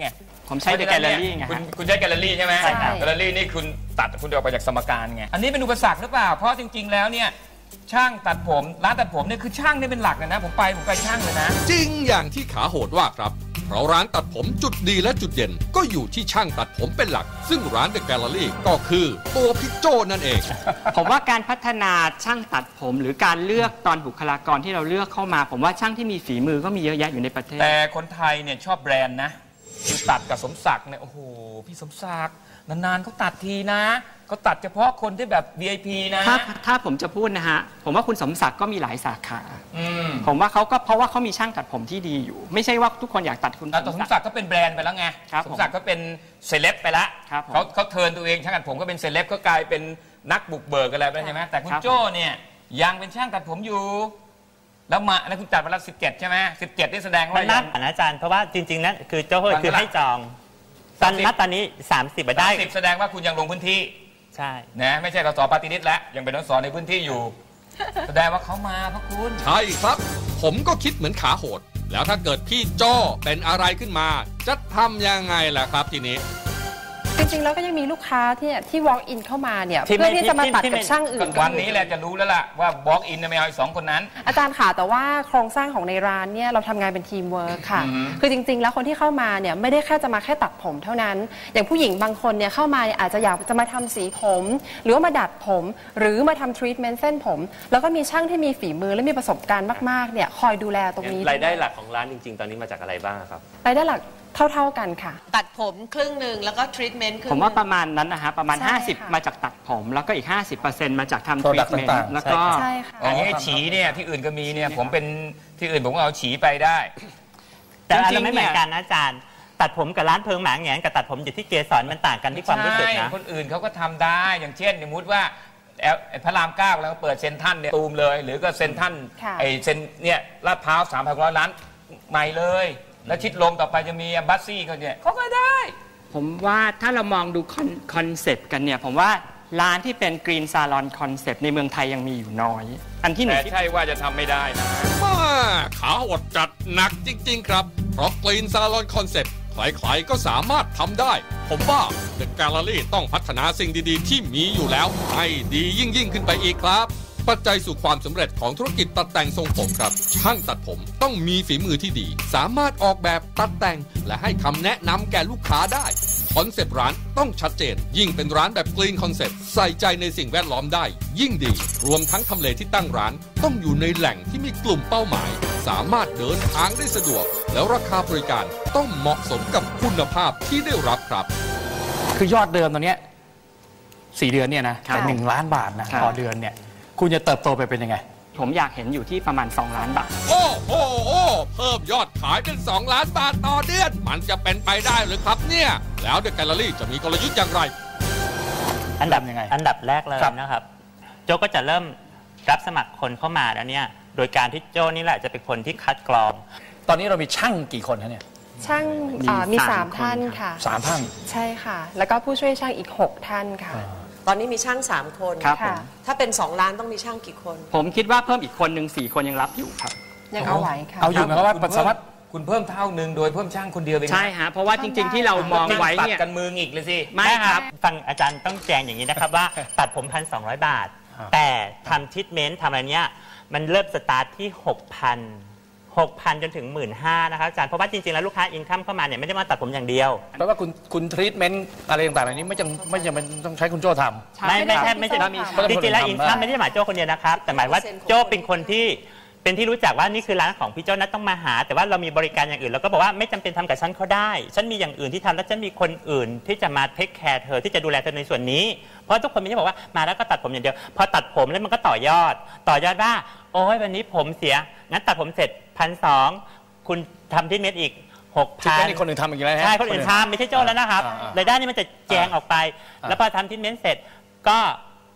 ผมใช้ในแกลเลอรี่ไงคุณคุณใช้แกลเลอรี่ใช่ไหมใช่แกลเลอรี่นี่คุณตัดคุณออกไปจากสมการไงอันนี้เป็นอุปสรรคหรือเปล่าเพราะจริงๆแล้วเนี่ยช่างตัดผมร้านตัดผมเนี่ยคือช่างเนี่ยเป็นหลักเลยนะผมไปผมไปช่างเลยนะจริงอย่างที่ขาโหดว่าครับเพราะร้านตัดผมจุดดีและจุดเด่นก็อยู่ที่ช่างตัดผมเป็นหลักซึ่งร้านเดอะแกลเลอรี่ก็คือตัวพี่โจนั่นเองผมว่าการพัฒนาช่างตัดผมหรือการเลือกตอนบุคลากรที่เราเลือกเข้ามา ผมว่าช่างที่มีฝีมือก็มีเยอะแยะอยู่ในประเทศแต่คนไทยเนี่ยชอบแบรนด์นะคือตัดกับสมศักดิ์เนี่ยโอ้โหพี่สมศักดิ์นานๆเขาตัดทีนะเขาตัดเฉพาะคนที่แบบ วี ไอ พี นะถ้าถ้าผมจะพูดนะฮะผมว่าคุณสมศักดิ์ก็มีหลายสาขาอืมผมว่าเขาก็เพราะว่าเขามีช่างตัดผมที่ดีอยู่ ไม่ใช่ว่าทุกคนอยากตัดคุณแต่สมศักดิ์ก็เป็นแบรนด์ไปแล้วไงสมศักดิ์ก็เป็นเซเลบไปแล้วเขาเขาเทิร์นตัวเองช่างตัดผมก็เป็นเซเลบก็กลายเป็นนักบุกเบิกอะไรไปใช่ไหมแต่คุณโจ้เนี่ยยังเป็นช่างตัดผมอยู่แล้วมาแล้วคุณจัดวันละสิบเจ็ดใช่ไหมสิบเจ็ดนี่แสดงว่ามันนับนะอาจารย์เพราะว่าจริงๆนั้นคือโจ้คือให้จองตอนนัดตอนนี้สามสิบได้สิบแสดงว่าคุณยังลงพื้นที่ใช่นะไม่ใช่สสปฏิริษีแล้วยังเป็นสสในพื้นที่อยู่ แสดงว่าเขามาพระคุณใช่ครับผมก็คิดเหมือนขาโหดแล้วถ้าเกิดพี่โจ้เป็นอะไรขึ้นมาจะทำยังไงล่ะครับทีนี้จริงๆแล้วก็ยังมีลูกค้าที่ที่ walk in เข้ามาเนี่ยเพื่อที่จะมาตัดกับช่างอื่นวันนี้แหละจะรู้แล้วล่ะว่า walk in ไม่เอาอีกสองคนนั้นอาจารย์ค่ะแต่ว่าโครงสร้างของในร้านเนี่ยเราทำงานเป็นทีมเวิร์คค่ะคือจริงๆแล้วคนที่เข้ามาเนี่ยไม่ได้แค่จะมาแค่ตัดผมเท่านั้นอย่างผู้หญิงบางคนเนี่ยเข้ามาอาจจะอยากจะมาทำสีผมหรือว่ามาดัดผมหรือมาทำทรีทเมนต์เส้นผมแล้วก็มีช่างที่มีฝีมือและมีประสบการณ์มากๆเนี่ยคอยดูแลตรงนี้รายได้หลักของร้านจริงๆตอนนี้มาจากอะไรบ้างครับรายได้หลักเท่าๆกันค่ะตัดผมครึ่งหนึ่งแล้วก็ทรีทเมนต์ครึ่งผมว่าประมาณนั้นนะฮะประมาณห้าสิบมาจากตัดผมแล้วก็อีก ห้าสิบเปอร์เซ็นต์ มาจากทำทรีทเมนต์แล้วก็ใช่ค่ะอย่างนี้ฉีเนี่ยที่อื่นก็มีเนี่ยผมเป็นที่อื่นผมก็เอาฉีไปได้แต่อันนั้นไม่เหมือนกันนะอาจารย์ตัดผมกับร้านเพิงหมาแงนกับตัดผมอยู่ที่เกสรมันต่างกันที่ความรู้สึกนะคนอื่นเขาก็ทำได้อย่างเช่นสมมติว่าพระรามเก้าแล้วเปิดเซ็นทรัลเนี่ยตูมเลยหรือก็เซ็นทรัลไอเซ็นเนี่ยลาดพร้าวสามพันร้อยล้านใหม่เลยแล้วชิดลมต่อไปจะมีบัสซี่เขาเนี่ยเขาก็ได้ผมว่าถ้าเรามองดูคอนเซปต์กันเนี่ยผมว่าร้านที่เป็นกรีนซาลอนคอนเซปต์ในเมืองไทยยังมีอยู่น้อยอันที่หนึ่งแต่ใช่ว่าจะทำไม่ได้นะขาอดจัดหนักจริงๆครับเพราะกรีนซาลอนคอนเซปต์ใครๆก็สามารถทำได้ผมว่าเดอะแกลเลอรี่ต้องพัฒนาสิ่งดีๆที่มีอยู่แล้วให้ดียิ่งๆขึ้นไปอีกครับปัจจัยสู่ความสำเร็จของธุรกิจตัดแต่งทรงผมครับช่างตัดผมต้องมีฝีมือที่ดีสามารถออกแบบตัดแต่งและให้คำแนะนำแก่ลูกค้าได้คอนเซปต์ร้านต้องชัดเจนยิ่งเป็นร้านแบบกรีนคอนเซปต์ใส่ใจในสิ่งแวดล้อมได้ยิ่งดีรวมทั้งทำเลที่ตั้งร้านต้องอยู่ในแหล่งที่มีกลุ่มเป้าหมายสามารถเดินทางได้สะดวกแล้วราคาบริการต้องเหมาะสมกับคุณภาพที่ได้รับครับคือยอดเดิมตอนนี้สี่เดือนเนี่ยนะแต่หนึ่งล้านบาทนะต่อเดือนเนี่ยคุณจะเติบโตไปเป็นยังไงผมอยากเห็นอยู่ที่ประมาณสองล้านบาทโอ้โหเพิ่มยอดขายเป็นสองล้านบาทต่อเดือนมันจะเป็นไปได้หรือครับเนี่ยแล้วเดอะแกลเลอรี่จะมีกลยุทธ์อย่างไรอันดับยังไงอันดับแรกเลยนะครับโจก็จะเริ่มรับสมัครคนเข้ามาแล้วเนี่ยโดยการที่โจนี่แหละจะเป็นคนที่คัดกรองตอนนี้เรามีช่างกี่คนคะเนี่ยช่างมีสามท่านค่ะสามท่านใช่ค่ะแล้วก็ผู้ช่วยช่างอีกหกท่านค่ะตอนนี้มีช่างสามคนค่ะถ้าเป็นสองล้านต้องมีช่างกี่คนผมคิดว่าเพิ่มอีกคนหนึ่งสี่คนยังรับอยู่ครับยังเอาไหวค่ะเอาอยู่ไหมว่าสามารถคุณเพิ่มเท่านึงโดยเพิ่มช่างคนเดียวเองใช่ฮะเพราะว่าจริงๆที่เรามองไว้เนี่ยตัดกันมืออีกเลยสิไม่ครับฟังอาจารย์ต้องแจงอย่างนี้นะครับว่าตัดผมพันสองร้อยบาทแต่ทำทรีทเมนต์ทำอะไรเนี้ยมันเริ่มสตาร์ทที่หกพันหกพันจนถึงหมื่นห้านะครับอาจารย์เพราะว่าจริงๆแล้วลูกค้าอินคัมเข้ามาเนี่ยไม่ได้มาตัดผมอย่างเดียวแปลว่าคุณคุณทรีทเมนต์อะไรต่างๆเหล่านี้ไม่จำไม่จำเป็นต้องใช้คุณโจ้ทำไม่ไม่ใช่ไม่ใช่จริงๆแล้วอินคัมไม่ได้หมายโจ้คนเดียวนะครับแต่หมายว่าโจ้เป็นคนที่เป็นที่รู้จักว่านี่คือร้านของพี่โจ้นัทต้องมาหาแต่ว่าเรามีบริการอย่างอื่นเราก็บอกว่าไม่จำเป็นทำกับฉันเขาได้ฉันมีอย่างอื่นที่ทำแล้วฉันมีคนอื่นที่จะมาเทคแคร์เธอที่จะดูแลเธอในส่วนนี้เพราะทุกคนไม่ใช่บอกว่ามาแล้วก็ตัดผมอย่างเดียวพอตัดผมแล้วมันก็ต่อยอดต่อยอดว่าโอ้ยวันนี้ผมเสียงั้นตัดผมเสร็จพันสองคุณทำที่เม็ดอีกหกพันนี่คนอื่นทำอีกแล้วใช่คนอื่นทำไม่ใช่โจ้แล้วนะครับรายได้นี่มันจะแจงออกไปแล้วพอทำที่เม็ดเสร็จก็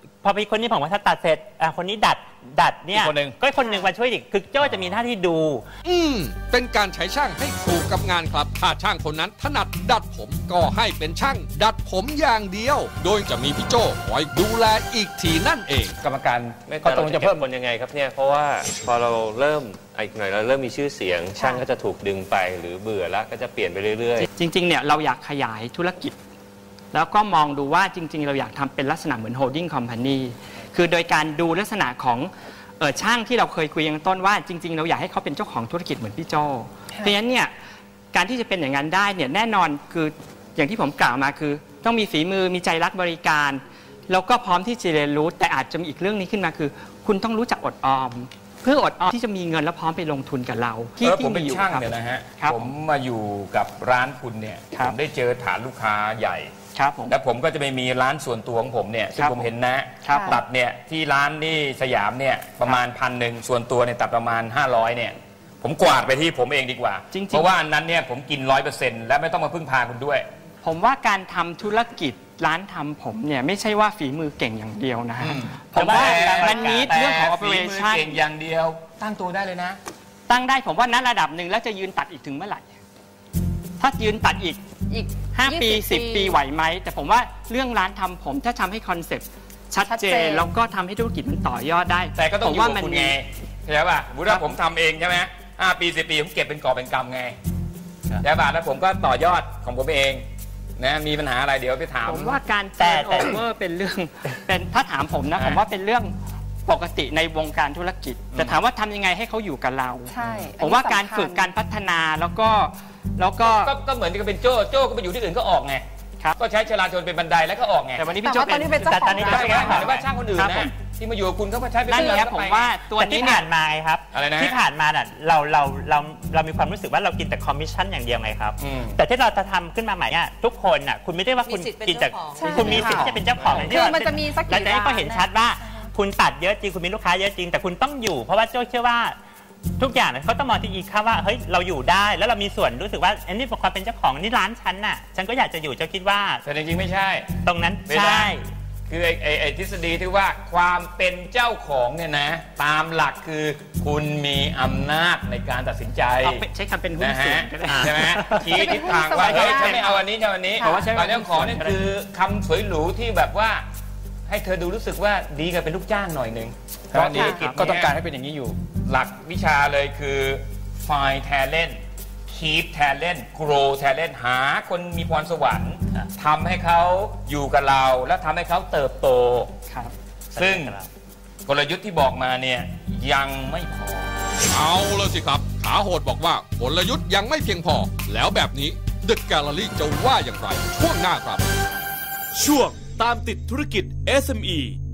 พอมีคนนี้ผมว่าถ้าตัดเสร็จอ่ะคนนี้ดัดดัดเนี่ยอีกคนหนึ่งก็คนหนึ่งมาช่วยอีกคือโจ้จะมีหน้าที่ดูอืม เป็นการใช้ช่างให้ถูกกับงานครับ ถ้าช่างคนนั้นถนัดดัดผมก็ให้เป็นช่างดัดผมอย่างเดียว โดยจะมีพี่โจ้คอยดูแลอีกทีนั่นเองกรรมการไม่ก็แต่ตรเรางจะจะเพิ่เพิ่มมคนยังไงครับเนี่ยเพราะว่าพอเราเริ่มอีกหน่อยเราเริ่มมีชื่อเสียง ช่างก็จะถูกดึงไปหรือเบื่อแล้วก็จะเปลี่ยนไปเรื่อยๆจริงๆเนี่ยเราอยากขยายธุรกิจ แล้วก็มองดูว่าจริงๆเราอยากทำเป็นลักษณะเหมือน holding company คือโดยการดูลักษณะของเออช่างที่เราเคยคุยกันต้นว่าจริงๆเราอยากให้เขาเป็นเจ้าของธุรกิจเหมือนพี่โจเพราะฉะนั้นเนี่ยการที่จะเป็นอย่างนั้นได้เนี่ยแน่นอนคืออย่างที่ผมกล่าวมาคือต้องมีฝีมือมีใจรักบริการแล้วก็พร้อมที่จะเรียนรู้แต่อาจจะมีอีกเรื่องนี้ขึ้นมาคือ คุณต้องรู้จักอดออมเพื่ออดออมที่จะมีเงินแล้วพร้อมไปลงทุนกับเราที่เออที่ผมเป็นมีอยู่ช่างครับเนี่ยนะฮะครับผมมาอยู่กับร้านคุณเนี่ยครัผบมได้เจอฐานลูกค้าใหญ่ครับผมแล้วผมก็จะไปมีร้านส่วนตัวของผมเนี่ยซึ่งครับผมเห็นนะครับ ตัดเนี่ยที่ร้านนี่สยามเนี่ยประมาณพันหนึ่งส่วนตัวเนี่ยตัดประมาณห้าร้อยเนี่ยผมกวาดไปที่ผมเองดีกว่าจริงๆเพราะว่าอันนั้นเนี่ยผมกินร้อยเปอร์เซ็นต์และไม่ต้องมาพึ่งพาคุณด้วยผมว่าการทำธุรกิจร้านทำผมเนี่ยไม่ใช่ว่าฝีมือเก่งอย่างเดียวนะฮะผมว่ามันมีเรื่องของแต่ฝีมื operation เก่งอย่างเดียวตั้งตัวได้เลยนะตั้งได้ผมว่านั้นระดับหนึ่งแล้วจะยืนตัดอีกถึงเมื่อไหร่ ถ้ายืนตัดอีกอีกห้าปียี่สิบ ปีไหวไหม แต่ผมว่าเรื่องร้านทำผมถ้าทำให้คอนเซ็ปต์ชัดชัดเจเจนนแล้วก็ทำให้ธุรกิจมันต่อยอดได้แต่ก็ต้องผอมยู่ว่ากับมันคุณไงเข้าใจป่ะสมมุติว่าผมทำเองใช่ไหมห้าปีสิบปีผมเก็บเป็นกอบเป็นกำไงใช่ป่ะแล้วผมก็ต่อยอดของผมเองนะมีปัญหาอะไรเดี๋ยวไปถามผมว่าการแต่เทิร์นโอเวอร์เป็นเรื่อง เป็นถ้าถามผมนะอ่าผมว่าเป็นเรื่องปกติในวงการธุรกิจ แต่ถามว่าทำยังไงให้เขาอยู่กับเราใช่ผมว่าการอันนี้สำคัญฝึกการพัฒนาแล้วก็แล้วก็ก็ก็เหมือนกับเป็นโจ้โจ้ก็ไปอยู่ที่อื่นก็ออกไงครับก็ใช้ชลาชนเป็นบันไดแล้วก็ออกไงแต่วันนี้แต่พี่โจว่าตอนนี้เป็นเจ้าของแต่ตอนนี้ไม่ร้านไม่หมายถึงว่าช่างคนอื่นครับผนะมที่มาอยู่กับคุณเขาก็ใช้เป็นนั่นบัไงก็ผมไปว่าตัวแต่นี้ที่เนี่ผ่าย นมาไงครับอะไรนะที่ผ่านมาน่ะเราเราเราเรามีความรู้สึกว่าเรากินแต่คอมมิชชั่นอย่างเดียวไงครับอืมแต่ที่เราจะทำขึ้นมาใหม่เนี่ยทุกคนน่ะคุณไม่ได้ว่าคุณมีสิทธิ์เป็นกินแต่เจ้าของใช่คุณมีสิทธิ์ที่จะเป็นเจ้าของคือมันจะมีสักกี่แล้วจะให้ก็เห็นชัดว่าร้านคุณตัดเยอะจริงคุณมีลูกค้าเยอะจริงแต่คุณต้องอยู่เพราะว่าโจ้เชื่อว่าทุกอย่างเนี่ยเขาต้องมองที่อีกค่าว่าเฮ้ยเราอยู่ได้แล้วเรามีส่วนรู้สึกว่าอันนี้ความเป็นเจ้าของนี่ร้านฉันน่ะฉันก็อยากจะอยู่เจ้าคิดว่าแต่จริงๆไม่ใช่ตรงนั้นไม่ได้ใช่คือไอ้ไอ้ไอ้ทฤษฎีที่ว่าความเป็นเจ้าของเนี่ยนะตามหลักคือคุณมีอำนาจในการตัดสินใจเอาไปใช้คำเป็นหุ้นนะส่วฮะนก็ได้ใช่ไหมชี้ทิศทางว่าเฮ้ยฉันไม่เอาอันนี้ฉันเอาอันนี้เพราะว่าใช้ตอนเจ้าของนี่คือคำสวยหรูที่แบบว่าให้เธอดูรู้สึกว่าดีกับเป็นลูกจ้างหน่อยหนึ่งเพราะธุรกิจก็ต้องการให้เป็นอย่างนี้อยู่หลักวิชาเลยคือ find talent keep talent grow talent หาคนมีพรสวรรค์ทำให้เขาอยู่กับเราแล้วทำให้เขาเติบโตครับซึ่งกลยุทธ์ที่บอกมาเนี่ยยังไม่พอเอาเลยสิครับ ขาโหดบอกว่ากลยุทธ์ยังไม่เพียงพอ แล้วแบบนี้ The Gallery จะว่าอย่างไร ช่วงหน้าครับช่วงตามติดธุรกิจ เอส เอ็ม อี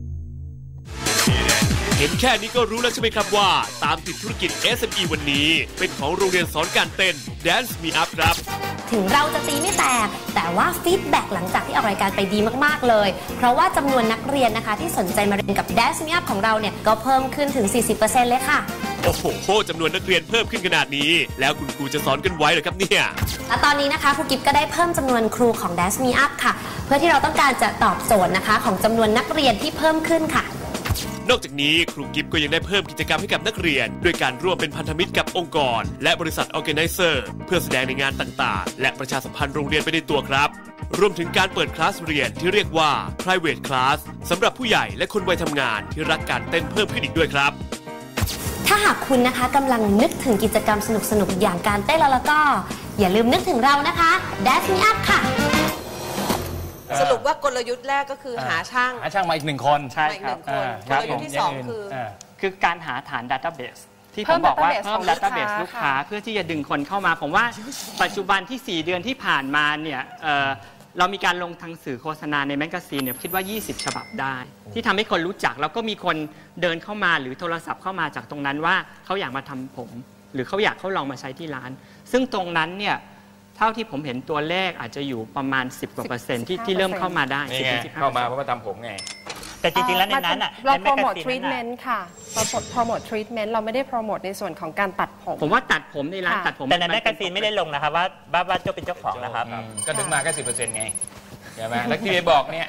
เห็นแค่นี้ก็รู้แล้วใช่ไหมครับว่าตามติดธุรกิจ เอส เอ็ม อี วันนี้เป็นของโรงเรียนสอนการเต้น Dance Me Up ครับถึงเราจะตีไม่แตกแต่ว่าฟีดแบ็กหลังจากที่ออกรายการไปดีมากๆเลย เพราะว่าจำนวนนักเรียนนะคะที่สนใจมาเรียนกับ Dance Me Up ของเราเนี่ยก็เพิ่มขึ้นถึง สี่สิบเปอร์เซ็นต์ เลยค่ะโอ้โหจำนวนนักเรียนเพิ่มขึ้นขนาดนี้ แล้วคุณครูจะสอนกันไว้เหรอครับเนี่ยและตอนนี้นะคะครูกิฟก็ได้เพิ่มจำนวนครูของ Dance Me Up ค่ะ เพื่อที่เราต้องการจะตอบโจทย์นะคะของจำนวนนักเรียนที่เพิ่มขึ้นค่ะนอกจากนี้ครูกิฟก็ยังได้เพิ่มกิจกรรมให้กับนักเรียน ด้วยการร่วมเป็นพันธมิตรกับองค์กร และบริษัท Organizer เพื่อแสดงในงานต่างๆ และประชาสัมพันธ์โรงเรียนไปในตัวครับ รวมถึงการเปิดคลาสเรียนที่เรียกว่า private class สำหรับผู้ใหญ่และคนวัยทำงานที่รักการเต้นเพิ่มขึ้นอีกด้วยครับถ้าหากคุณนะคะกำลังนึกถึงกิจกรรมสนุกๆอย่างการเต้นแล้วก็อย่าลืมนึกถึงเรานะคะ Dance Me Up ค่ะสรุปว่ากลยุทธ์แรกก็คือหาช่างหาช่างมาอีกหนึ่งคนใช่มาอีกคหรับนึ่งคนกลยุทธ์ที่สองคือคือการหาฐาน Database ที่ผเพิ่มมบอกว่า database เพิ่ขมองลูกค้า Database ลูกค้าเพื่อที่จะดึงคนเข้ามา ผมว่าปัจจุบันที่ สี่ เดือนที่ผ่านมาเนี่ยเอ่อเรามีการลงทางสื่อโฆษณาในแมกกาซีนเนี่ยคิดว่า ยี่สิบ ฉบับได้ ที่ทำให้คนรู้จักแล้วก็มีคนเดินเข้ามาหรือโทรศัพท์เข้ามาจากตรงนั้นว่าเขาอยากมาทำผม หรือเขาอยากเขาลองมาใช้ที่ร้าน ซึ่งตรงนั้นเนี่ยเท่าที่ผมเห็นตัวเลขอาจจะอยู่ประมาณ สิบ กว่าเปอร์เซ็นต์ที่ที่เริ่มเข้ามาได้นี่ไงสิบเข้ามาเพราะว่าทำผมไงแต่จริงๆแล้วในนั้นอ่ะเราในโปรโมทแกกาทรีซีนทนั้นเมน่ะนต์ค่ะเราโปรโมททรีทเมนต์เราไม่ได้โปรโมทในส่วนของการตัดผมผมว่าตัดผมในร้านค่ะตัดผมแต่ในแมกกาซีนไม่ได้ลงนะครับว่าว่าว่าโจ้เป็นเจ้าของนะครับก็ถึงมาแค่สิบเปอร์เซ็นต์ไงใช่ไหมแล้วที่ไปบอกเนี่ย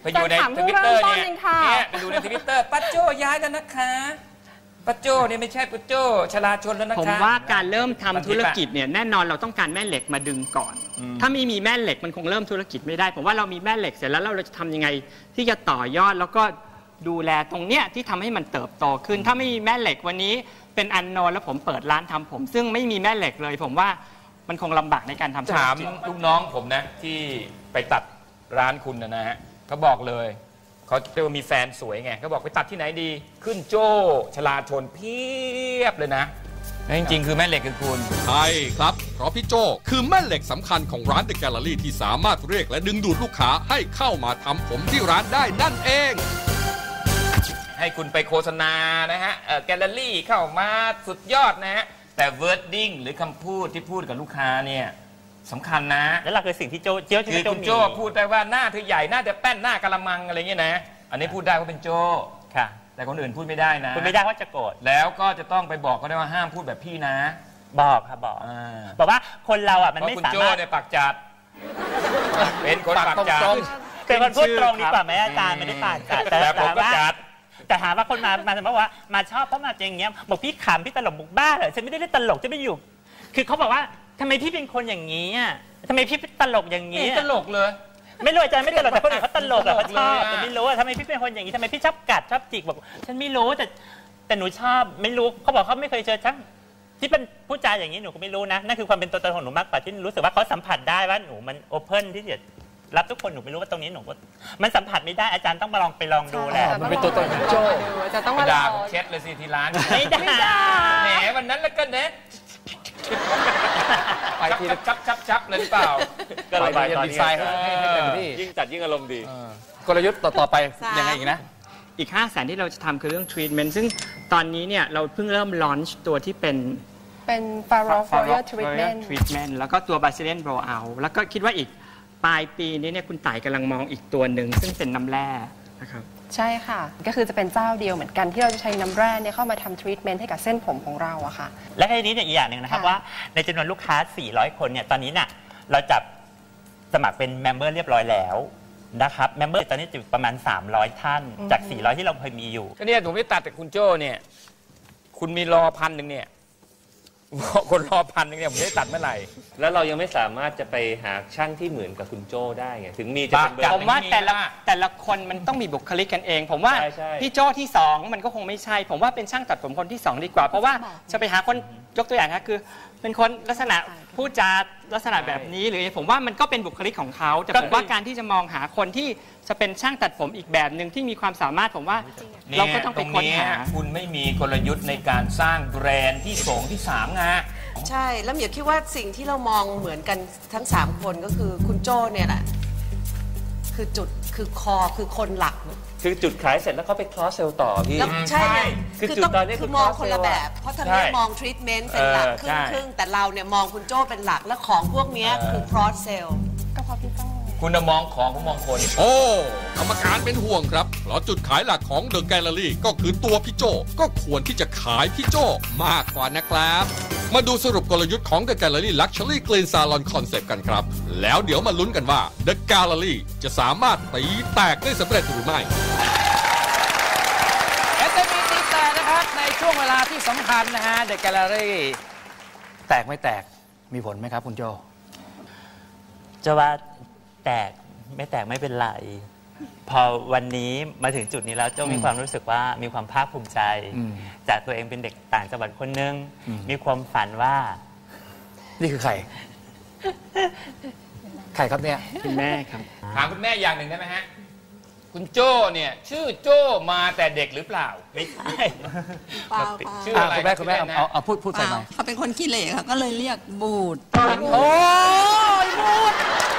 ไปอยู่ในถามทวิตเตอร์เริ่มต้นเนี่ยเองค่ะเนี่ยไปดูในทวิตเตอร์ป้าโจ้ย้ายแล้วนะคะป้าโจ้เนี่ยไม่ใช่ป้าโจ้ชลาชนแล้วนะคะผมว่าการเริ่มทำธุรกิจเนี่ยแน่นอนเราต้องการแม่เหล็กมาดึงก่อน ถ้าไม่มีแม่เหล็กมันคงเริ่มธุรกิจไม่ได้ผมว่าเรามีแม่เหล็กเสร็จแล้วเราจะทำยังไงที่จะต่อยอดแล้วก็ดูแลตรงเนี้ยที่ทำให้มันเติบโตขึ้นถ้าไม่มีแม่เหล็กวันนี้เป็นอันโนนแล้วผมเปิดร้านทำผม ซึ่งไม่มีแม่เหล็กเลย ผมว่ามันคงลำบากในการทำธุรถามกิจลูกน้องผมนะที่ไปตัดร้านคุณนะฮะเขาบอกเลยเขาเรียกว่ามีแฟนสวยไงเขาบอกไปตัดที่ไหนดีขึ้นโจ้ชลาชนเพียบเลยนะจริงๆคือแม่เหล็กคือคุณใช่ครับ เพราะพี่โจคือแม่เหล็กสำคัญของร้านเดอะแกลเลอรี่ที่สามารถเรียกและดึงดูดลูกค้าให้เข้ามาทำผมที่ร้านได้นั่นเองให้คุณไปโฆษณานะฮะแกลเลอรี่เข้ามาสุดยอดนะฮะแต่เวิร์ดดิ้งหรือคำพูดที่พูดกับลูกค้าเนี่ยสำคัญนะและหลักคือสิ่งที่โจเจียวที่คือคุณโจ้พูดได้ว่าหน้าเธอใหญ่หน้าเธอแป้นหน้ากะละมังอะไรเงี้ยนะอันนี้พูดได้ว่าเป็นโจ้ค่ะแต่คนอื่นพูดไม่ได้นะพูดไม่ได้ว่าจะโกรธแล้วก็จะต้องไปบอกเขาได้ว่าห้ามพูดแบบพี่นะบอกค่ะบอกบอกว่าคนเราอ่ะมันไม่สามารถคุณโจ้เนี่ยปากจัดเป็นคนปากจัดเป็นคนพูดตรงดีกว่าไหมอาจารย์ไม่ได้ปากจัดแต่ผมก็จัดแต่หาว่าคนมามาบอกว่ามาชอบเพราะมาอย่างเงี้ยบอกพี่ขำพี่ตลกบุกบ้าเหรอฉันไม่ได้เล่นตลกจะไม่อยู่คือเขาบอกว่าทำไมพี่เป็นคนอย่างนี้อ่ะทำไมพี่ตลกอย่างนี้ตลกเลยไม่รู้อาจารย์ไม่ตลกแต่คนอื่นเขาตลกอะเขาชอบแต่ไม่รู้ว่าทำไมพี่เป็นคนอย่างนี้ทำไมพี่ชอบกัดชอบจิกบอกฉันไม่รู้แต่แต่หนูชอบไม่รู้เขาบอกเขาไม่เคยเจอช่างที่เป็นผู้จาอย่างนี้หนูก็ไม่รู้นะนั่นคือความเป็นตัวตนของหนูมากกว่าที่รู้สึกว่าเขาสัมผัสได้ว่าหนูมันโอเพ่นที่จะรับทุกคนหนูไม่รู้ว่าตรงนี้หนูก็มันสัมผัสไม่ได้อาจารย์ต้องมาลองไปลองดูแหละมันเป็นตัวตนของโจ้จะต้องมาด่าผมเช็ดเลยสิที่ร้านไม่ได้แหมวันนั้นแล้วกันนะไปทีละชับชับชับเลยหรือเปล่าก็ระบายตอนนี้ให้เต็มที่ยิ่งจัดยิ่งอารมณ์ดีกลยุทธ์ต่อไปยังไงอีกนะอีกห้าแสนที่เราจะทำคือเรื่อง treatment ซึ่งตอนนี้เนี่ยเราเพิ่งเริ่ม launch ตัวที่เป็นเป็น Farofolia treatment treatment แล้วก็ตัว Brazilian blowout แล้วก็คิดว่าอีกปลายปีนี้เนี่ยคุณต่ายกำลังมองอีกตัวหนึ่งซึ่งเป็นน้ำแร่นะครับใช่ค่ะก็คือจะเป็นเจ้าเดียวเหมือนกันที่เราจะใช้น้ำแร่เนี่ยเข้ามาทำทรีทเมนต์ให้กับเส้นผมของเราอะค่ะและทีนี้เนี่ยอีกอย่างหนึ่งนะครับว่าในจำนวนลูกค้าสี่ร้อยคนเนี่ยตอนนี้น่ะเราจับสมัครเป็นเมมเบอร์เรียบร้อยแล้วนะครับเมมเบอร์ตอนนี้อยู่ประมาณสามร้อยท่านจากสี่ร้อยที่เราเคยมีอยู่ก็เนี่ยผมไม่ตัดแต่คุณโจ้เนี่ยคุณมีรอพันหนึ่งเนี่ยคนรอพันหนึ่งเนี่ยผมได้ตัดเมื่อไหร่แล้วเรายังไม่สามารถจะไปหาช่างที่เหมือนกับคุณโจ้ได้ไงถึงมีจะเป็นเบอร์ผมว่าแต่ละแต่ละคนมันต้องมีบุคลิกกันเองผมว่าพี่โจ้ที่สองมันก็คงไม่ใช่ผมว่าเป็นช่างตัดผมคนที่สองดีกว่าเพราะว่าจะไปหาคนยกตัวอย่างนะคือเป็นคนลักษณะพูดจาลักษณะแบบนี้หรือผมว่ามันก็เป็นบุคลิกของเขาแต่ผมว่าการที่จะมองหาคนที่จะเป็นช่างตัดผมอีกแบบหนึ่งที่มีความสามารถผมว่าเราก็ต้องไปค้นหาคุณไม่มีกลยุทธ์ในการสร้างแบรนด์ที่สองที่สามไงใช่แล้วเหมียวคิดว่าสิ่งที่เรามองเหมือนกันทั้งสามคนก็คือคุณโจ้เนี่ยแหละคือจุดคือคอคือคนหลักคือจุดขายเสร็จแล้วเขาไปคลอสเซลต่อพี่ใช่คือจุดตอนนี้คือมองคนละแบบเพราะทางนี้มองทรีทเมนต์เป็นหลักครึ่งครึ่งแต่เราเนี่ยมองคุณโจ้เป็นหลักและของพวกนี้คือคลอสเซลก็พอพี่โจ้คุณมองของผมมองคนโอ้กรรมการเป็นห่วงครับเพราะจุดขายหลักของเดอะแกลเลอรี่ก็คือตัวพี่โจก็ควรที่จะขายพี่โจมากกว่านะครับมาดูสรุปกลยุทธ์ของ The Gallery Luxury Clean Salon Concept กันครับแล้วเดี๋ยวมาลุ้นกันว่า The Gallery จะสามารถตีแตกได้สำเร็จหรือไม่เอส เอ็ม อี ตีแตกนะครับในช่วงเวลาที่สำคัญนะฮะ The Gallery แตกไม่แตกมีผลไหมครับคุณโจจะว่าแตกไม่แตกไม่เป็นไรพอวันนี้มาถึงจุดนี้แล้วเจ้ามีความรู้สึกว่ามีความภาคภูมิใจจากตัวเองเป็นเด็กต่างจังหวัดคนนึงมีความฝันว่านี่คือใครใครครับเนี่ยคุณแม่ครับถามคุณแม่อย่างหนึ่งได้ไหมฮะคุณโจ้เนี่ยชื่อโจ้มาแต่เด็กหรือเปล่าไม่ใช่ชื่ออะไรคุณแม่คุณแม่เอาเอาพูดพูดใส่หน่อยเขาเป็นคนขี้เหร่ค่ะก็เลยเรียกบูดโอ้ยบูด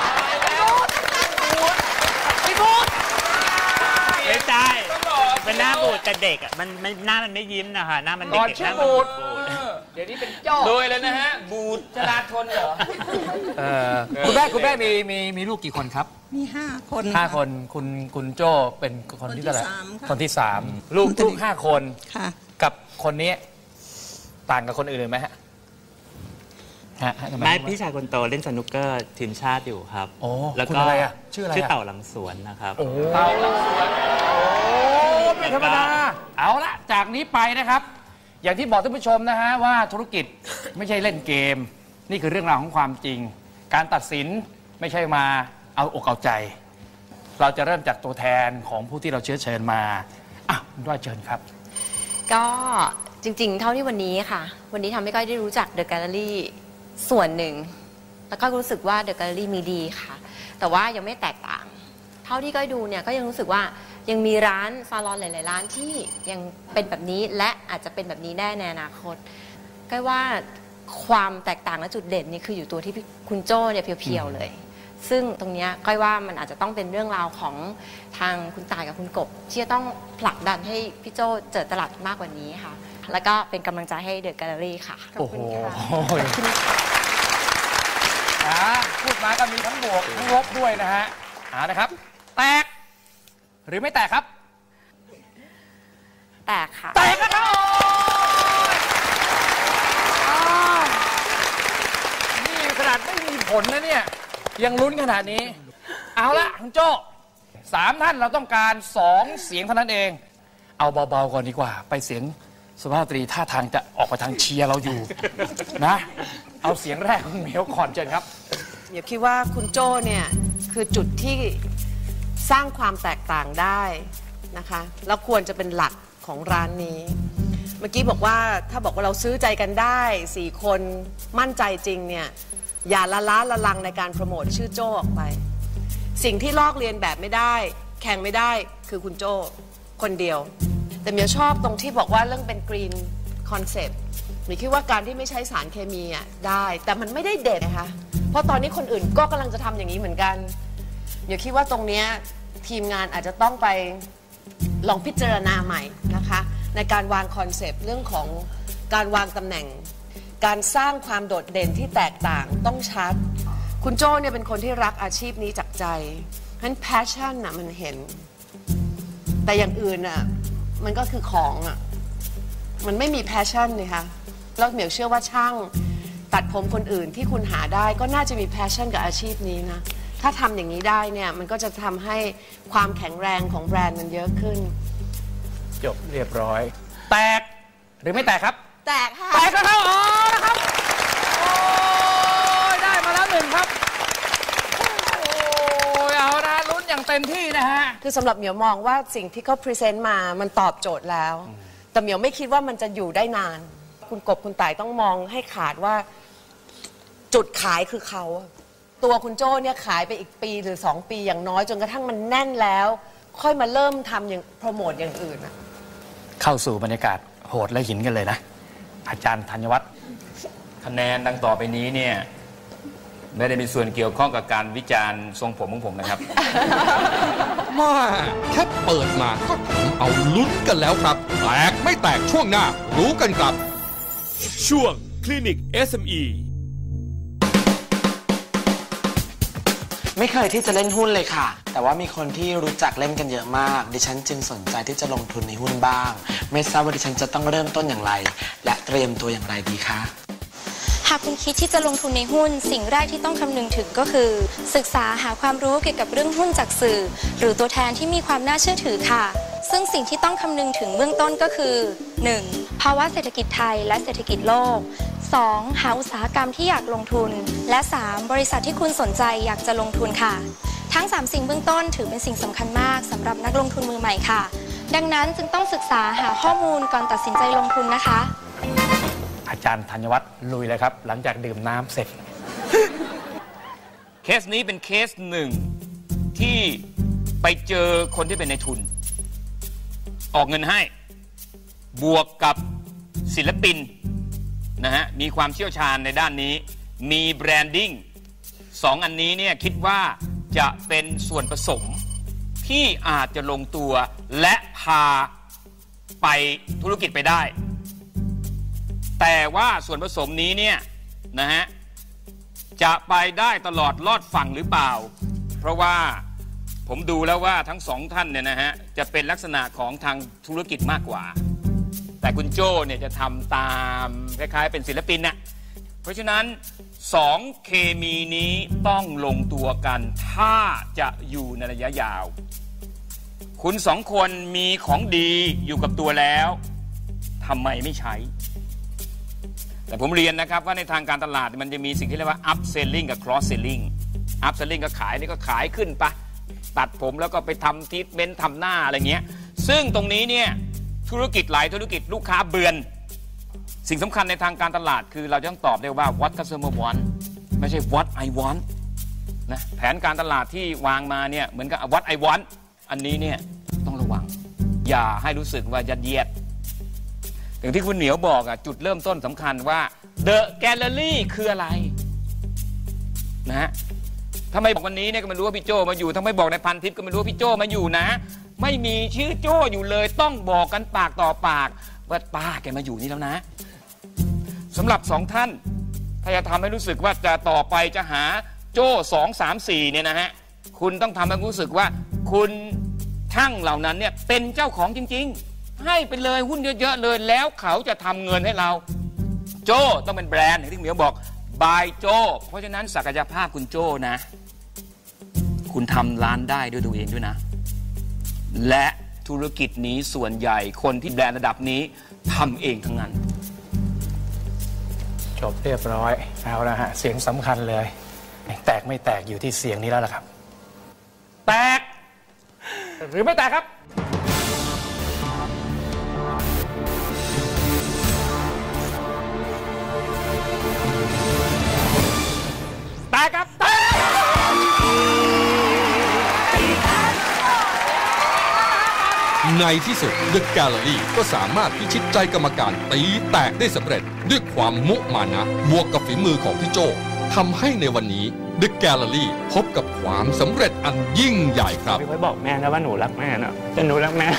ไม่ใช่เป็นหน้าบูดแต่เด็กอ่ะมันหน้ามันไม่ยิ้มนะคะหน้ามันเด็กๆชื่อบูดเดี๋ยวนี้เป็นโจ้โดยเลยนะฮะบูดชลาชนเหรอคุณแม่คุณแม่มีมีมีลูกกี่คนครับมีห้าคนห้าคนคุณคุณโจ้เป็นคนที่เท่าไหร่คนที่สามลูกลูกห้าคนกับคนนี้ต่างกับคนอื่นไหมฮะไม่พี่ชายคนโตเล่นสนุกเกอร์ทีมชาติอยู่ครับโอ้แล้วคุณก็อะไรอ่ะชื่ออะไรอ่ะชื่อเต่าหลังสวนนะครับเต่าหลังสวนโอ้ไม่ธรรมดาเอาละจากนี้ไปนะครับ อย่างที่บอกท่านผู้ชมนะฮะว่าธุรกิจไม่ใช่เล่นเกม นี่คือเรื่องราวของความจริง การตัดสินไม่ใช่มาเอาอกเอาใจ เราจะเริ่มจากตัวแทนของผู้ที่เราเชื้อเชิญมาอ่ะคุณว่าเชิญครับก็จริงๆ เท่าที่วันนี้ค่ะวันนี้ทำให้ก้อยได้รู้จักเดอะแกลเลอรี่ส่วนหนึ่งแล้วก็รู้สึกว่าเดอะแกลเลอรี่มีดีค่ะแต่ว่ายังไม่แตกต่างเท่าที่ก้อยดูเนี่ยก็ยังรู้สึกว่ายังมีร้านซาลอนหลายๆร้านที่ยังเป็นแบบนี้และอาจจะเป็นแบบนี้ได้ในอนาคตก้อยว่าความแตกต่างและจุดเด่นนี่คืออยู่ตัวที่คุณโจ้เนี่ยเพียวๆเลยซึ่งตรงนี้ก้อยว่ามันอาจจะต้องเป็นเรื่องราวของทางคุณตายกับคุณกบที่จะต้องผลักดันให้พี่โจ้เจอตลาดมากกว่านี้ค่ะแล้วก็เป็นกำลังใจให้เดอะแกลเลอรี่ค่ะขอบคุณค่ะพูดมาก็มีทั้งบวกทั้งลบด้วยนะฮะอ่านะครับแตกหรือไม่แตกครับแตกค่ะแตกนะครับนี่ขนาดไม่มีผลนะเนี่ยยังลุ้นขนาดนี้เอาละคุณโจ้สามท่านเราต้องการสองเสียงเท่านั้นเองเอาเบาๆก่อนดีกว่าไปเสียงสุภาพสตรีท่าทางจะออกไปทางเชียร์เราอยู่นะเอาเสียงแรกคุณเหมียวก่อนเชิญครับเดี๋ยวคิดว่าคุณโจ้เนี่ยคือจุดที่สร้างความแตกต่างได้นะคะแล้วควรจะเป็นหลักของร้านนี้เมื่อกี้บอกว่าถ้าบอกว่าเราซื้อใจกันได้สี่คนมั่นใจจริงเนี่ยอย่าละล้าละลังในการโปรโมทชื่อโจ้ออกไปสิ่งที่ลอกเลียนแบบไม่ได้แข่งไม่ได้คือคุณโจ้คนเดียวแต่เมียชอบตรงที่บอกว่าเรื่องเป็นกรีนคอนเซปต์เมียคิดว่าการที่ไม่ใช้สารเคมีอ่ะได้แต่มันไม่ได้เด็ดนะคะเพราะตอนนี้คนอื่นก็กำลังจะทำอย่างนี้เหมือนกันเมียคิดว่าตรงนี้ทีมงานอาจจะต้องไปลองพิจารณาใหม่นะคะในการวางคอนเซปต์เรื่องของการวางตำแหน่งการสร้างความโดดเด่นที่แตกต่างต้องชัดคุณโจ้เนี่ยเป็นคนที่รักอาชีพนี้จากใจเพราะฉะนั้น passion น่ะมันเห็นแต่อย่างอื่นน่ะมันก็คือของอ่ะมันไม่มี passion เลยค่ะแล้วเหมียวเชื่อว่าช่างตัดผมคนอื่นที่คุณหาได้ก็น่าจะมี passion กับอาชีพนี้นะถ้าทำอย่างนี้ได้เนี่ยมันก็จะทำให้ความแข็งแรงของแบรนด์มันเยอะขึ้นจบเรียบร้อยแตกหรือไม่แตกครับแตกค่ะแตกนะครับอ๋อนะครับโอ้ยได้มาแล้วหนึ่งครับโอ้ยเอานะลุ้นอย่างเต็มที่นะฮะคือสำหรับเหมียวมองว่าสิ่งที่เขาพรีเซนต์มามันตอบโจทย์แล้วแต่เหมียวไม่คิดว่ามันจะอยู่ได้นานคุณกบคุณต่ายต้องมองให้ขาดว่าจุดขายคือเขาตัวคุณโจ้เนี่ยขายไปอีกปีหรือสองปีอย่างน้อยจนกระทั่งมันแน่นแล้วค่อยมาเริ่มทำอย่างโปรโมทอย่างอื่นเข้าสู่บรรยากาศโหดและหินกันเลยนะอาจารย์ธัญวัฒน์คะแนนดังต่อไปนี้เนี่ยไม่ได้มีส่วนเกี่ยวข้องกับการวิจารณ์ทรงผมของผมนะครับมาแค่เปิดมาก็ทำเอาลุ้นกันแล้วครับแตกไม่แตกช่วงหน้ารู้กันครับช่วงคลินิก เอส เอ็ม อีไม่เคยที่จะเล่นหุ้นเลยค่ะแต่ว่ามีคนที่รู้จักเล่นกันเยอะมากดิฉันจึงสนใจที่จะลงทุนในหุ้นบ้างไม่ทราบว่าดิฉันจะต้องเริ่มต้นอย่างไรและเตรียมตัวอย่างไรดีคะหากคุณคิดที่จะลงทุนในหุ้นสิ่งแรกที่ต้องคำนึงถึงก็คือศึกษาหาความรู้เกี่ยวกับเรื่องหุ้นจากสื่อหรือตัวแทนที่มีความน่าเชื่อถือค่ะซึ่งสิ่งที่ต้องคำนึงถึงเบื้องต้นก็คือ หนึ่ง ภาวะเศรษฐกิจไทยและเศรษฐกิจโลก สอง หาอุตสาหกรรมที่อยากลงทุนและ สาม บริษัทที่คุณสนใจอยากจะลงทุนค่ะทั้งสามสิ่งเบื้องต้นถือเป็นสิ่งสำคัญมากสำหรับนักลงทุนมือใหม่ค่ะดังนั้นจึงต้องศึกษาหาข้อมูลก่อนตัดสินใจลงทุนนะคะอาจารย์ธัญวัฒน์ลุยเลยครับหลังจากดื่มน้ำเสร็จเคสนี้เป็นเคสหนึ่งที่ไปเจอคนที่เป็นในทุนออกเงินให้บวกกับศิลปินนะฮะมีความเชี่ยวชาญในด้านนี้มีแบรนดิ้งสองอันนี้เนี่ยคิดว่าจะเป็นส่วนผสมที่อาจจะลงตัวและพาไปธุรกิจไปได้แต่ว่าส่วนผสมนี้เนี่ยนะฮะจะไปได้ตลอดลอดฝั่งหรือเปล่าเพราะว่าผมดูแล้วว่าทั้งสองท่านเนี่ยนะฮะจะเป็นลักษณะของทางธุรกิจมากกว่าแต่คุณโจ้เนี่ยจะทำตามคล้ายๆเป็นศิลปินน่ะเพราะฉะนั้นสองเคมีนี้ต้องลงตัวกันถ้าจะอยู่ในระยะยาวคุณสองคนมีของดีอยู่กับตัวแล้วทำไมไม่ใช้แต่ผมเรียนนะครับว่าในทางการตลาดมันจะมีสิ่งที่เรียกว่า up selling กับ cross selling up selling ก็ขายนี่ก็ขายขึ้นปะตัดผมแล้วก็ไปทำทรีทเมนต์ทำหน้าอะไรเงี้ยซึ่งตรงนี้เนี่ยธุรกิจหลายธุรกิจลูกค้าเบือนสิ่งสำคัญในทางการตลาดคือเราจะต้องตอบได้ว่า what customer want ไม่ใช่ what I want นะแผนการตลาดที่วางมาเนี่ยเหมือนกับ what I want อันนี้เนี่ยต้องระวังอย่าให้รู้สึกว่ายัดเยียดอย่างที่คุณเหนียวบอกอะจุดเริ่มต้นสำคัญว่า The Gallery คืออะไรนะฮะถ้าไม่บอกวันนี้เนี่ยก็ไม่รู้ว่าพี่โจมาอยู่ถ้าไม่บอกในพันทิปก็ไม่รู้ว่าพี่โจมาอยู่นะไม่มีชื่อโจอยู่เลยต้องบอกกันปากต่อปากว่าป้าแกมาอยู่นี่แล้วนะสำหรับสองท่านถ้าจะทำให้รู้สึกว่าจะต่อไปจะหาโจสองสามสี่เนี่ยนะฮะคุณต้องทำให้รู้สึกว่าคุณช่างเหล่านั้นเนี่ยเป็นเจ้าของจริงๆให้ไปเลยหุ้นเยอะๆเลยแล้วเขาจะทำเงินให้เราโจต้องเป็นแบรนด์อย่างที่เหมียวบอกบายโจเพราะฉะนั้นศักยภาพคุณโจนะคุณทำร้านได้ด้วยตัวเองด้วยนะและธุรกิจนี้ส่วนใหญ่คนที่แบรนด์ระดับนี้ทำเองทั้งนั้นจบเรียบร้อยเอาละฮะเสียงสำคัญเลยแตกไม่แตกอยู่ที่เสียงนี้แล้วล่ะครับแตกหรือไม่แตกครับแตกครับแตกในที่สุด The Gallery ก็สามารถพิชิตใจกรรมการตีแตกได้สำเร็จด้วยความมุมานะบวกกับฝีมือของพี่โจทำให้ในวันนี้ The Gallery พบกับความสำเร็จอันยิ่งใหญ่ครับพี่ไว้บอกแม่นะว่าหนูรักแม่นะแต่หนูรักแม่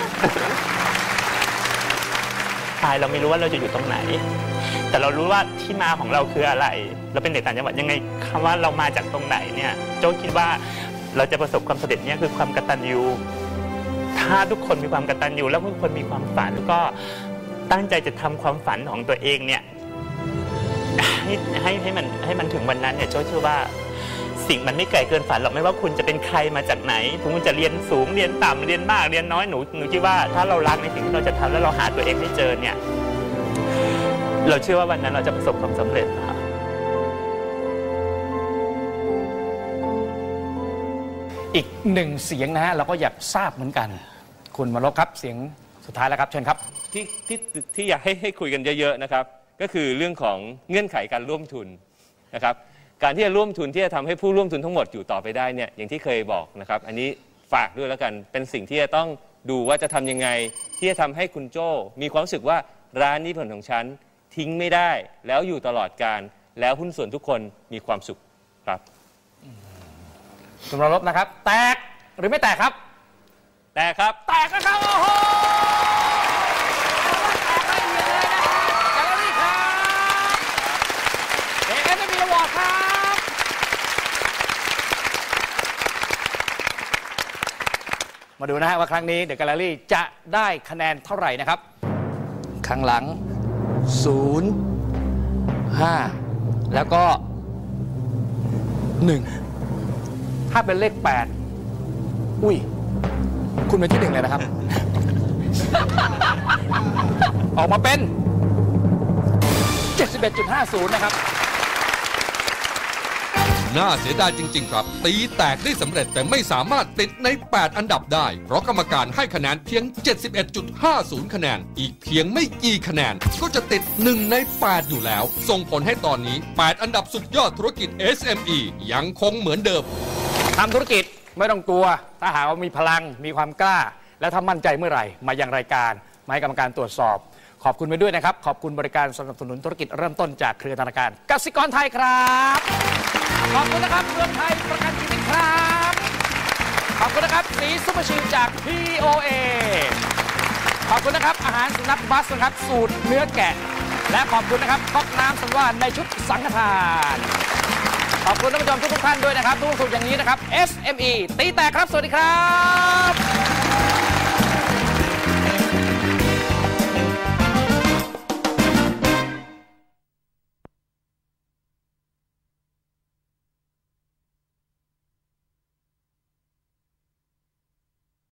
ตายเราไม่รู้ว่าเราจะอยู่ตรงไหนแต่เรารู้ว่าที่มาของเราคืออะไรเราเป็นเด็กต่างจังหวัดยังไงคำว่าเรามาจากตรงไหนเนี่ยโจ้คิดว่าเราจะประสบความสำเร็จเนี่ยคือความกตัญญูถ้าทุกคนมีความกตัญญูแล้วทุกคนมีความฝันแล้วก็ตั้งใจจะทำความฝันของตัวเองเนี่ยให้ให้ให้มันให้มันถึงวันนั้นเนี่ยโจ้เชื่อว่าสิ่งมันไม่ไกลเกินฝันหรอกไม่ว่าคุณจะเป็นใครมาจากไหนคุณจะเรียนสูงเรียนต่ำเรียนมากเรียนน้อยหนูหนูคิดว่าถ้าเรารักในสิ่งที่เราจะทำแล้วเราหาตัวเองให้เจอเนี่ยเราเชื่อว่าวันนั้นเราจะประสบความสำเร็จครับอีกหนึ่งเสียงนะฮะเราก็อยากทราบเหมือนกันคุณมรกครับเสียงสุดท้ายแล้วครับเชิญครับที่ที่ที่อยากให้ให้คุยกันเยอะๆนะครับก็คือเรื่องของเงื่อนไขการร่วมทุนนะครับการที่จะร่วมทุนที่จะทำให้ผู้ร่วมทุนทั้งหมดอยู่ต่อไปได้เนี่ยอย่างที่เคยบอกนะครับอันนี้ฝากด้วยแล้วกันเป็นสิ่งที่จะต้องดูว่าจะทำยังไงที่จะทำให้คุณโจ้มีความรู้สึกว่าร้านนี้เป็นของฉันทิ้งไม่ได้แล้วอยู่ตลอดการแล้วหุ้นส่วนทุกคนมีความสุขครับคุณมรกนะครับแตกหรือไม่แตกครับแตกครับแตกนะครับโอ้โหแตกละเอียดเลยนะแกลเลอรี่ครับเอเอสมีอวอร์ดครับมาดูนะฮะว่าครั้งนี้เดอะแกลเลอรี่จะได้คะแนนเท่าไหร่นะครับข้างหลังศูนย์ ห้าแล้วก็หนึ่งถ้าเป็นเลขแปดอุ้ยคุณเป็นที่หนึ่งเลยนะครับ ออกมาเป็น เจ็ดสิบเอ็ดจุดห้าศูนย์ นะครับน่าเสียดายจริงๆครับตีแตกได้สำเร็จแต่ไม่สามารถติดในแปดอันดับได้เพราะกรรมการให้คะแนนเพียง เจ็ดสิบเอ็ดจุดห้าศูนย์ คะแนนอีกเพียงไม่กี่คะแนนก็จะติดหนึ่งในแปดอยู่แล้วส่งผลให้ตอนนี้แปดอันดับสุดยอดธุรกิจ เอส เอ็ม อี ยังคงเหมือนเดิมทำธุรกิจไม่ต้องกลัวถ้าหากว่ามีพลังมีความกล้าและถ้ามั่นใจเมื่อไหร่มายังรายการมาให้กรรมการตรวจสอบขอบคุณไปด้วยนะครับขอบคุณบริการสนับสนุนธุรกิจเริ่มต้นจากเครือธนาคารกสิกรไทยครับขอบคุณนะครับเมืองไทยประกันชีวิตครับขอบคุณนะครับสีซุปเปอร์ชิลจาก พี โอ เอ ขอบคุณนะครับอาหารสุนัขบัสนะครับสูตรเนื้อแกะและขอบคุณนะครับก๊อกน้ำสังวาลในชุดสังฆทานขอบคุณท่านผู้ชมทุกท่านด้วยนะครับทุกสุขอย่างนี้นะครับ เอส เอ็ม อี ตีแตกครับสวัสดีครับ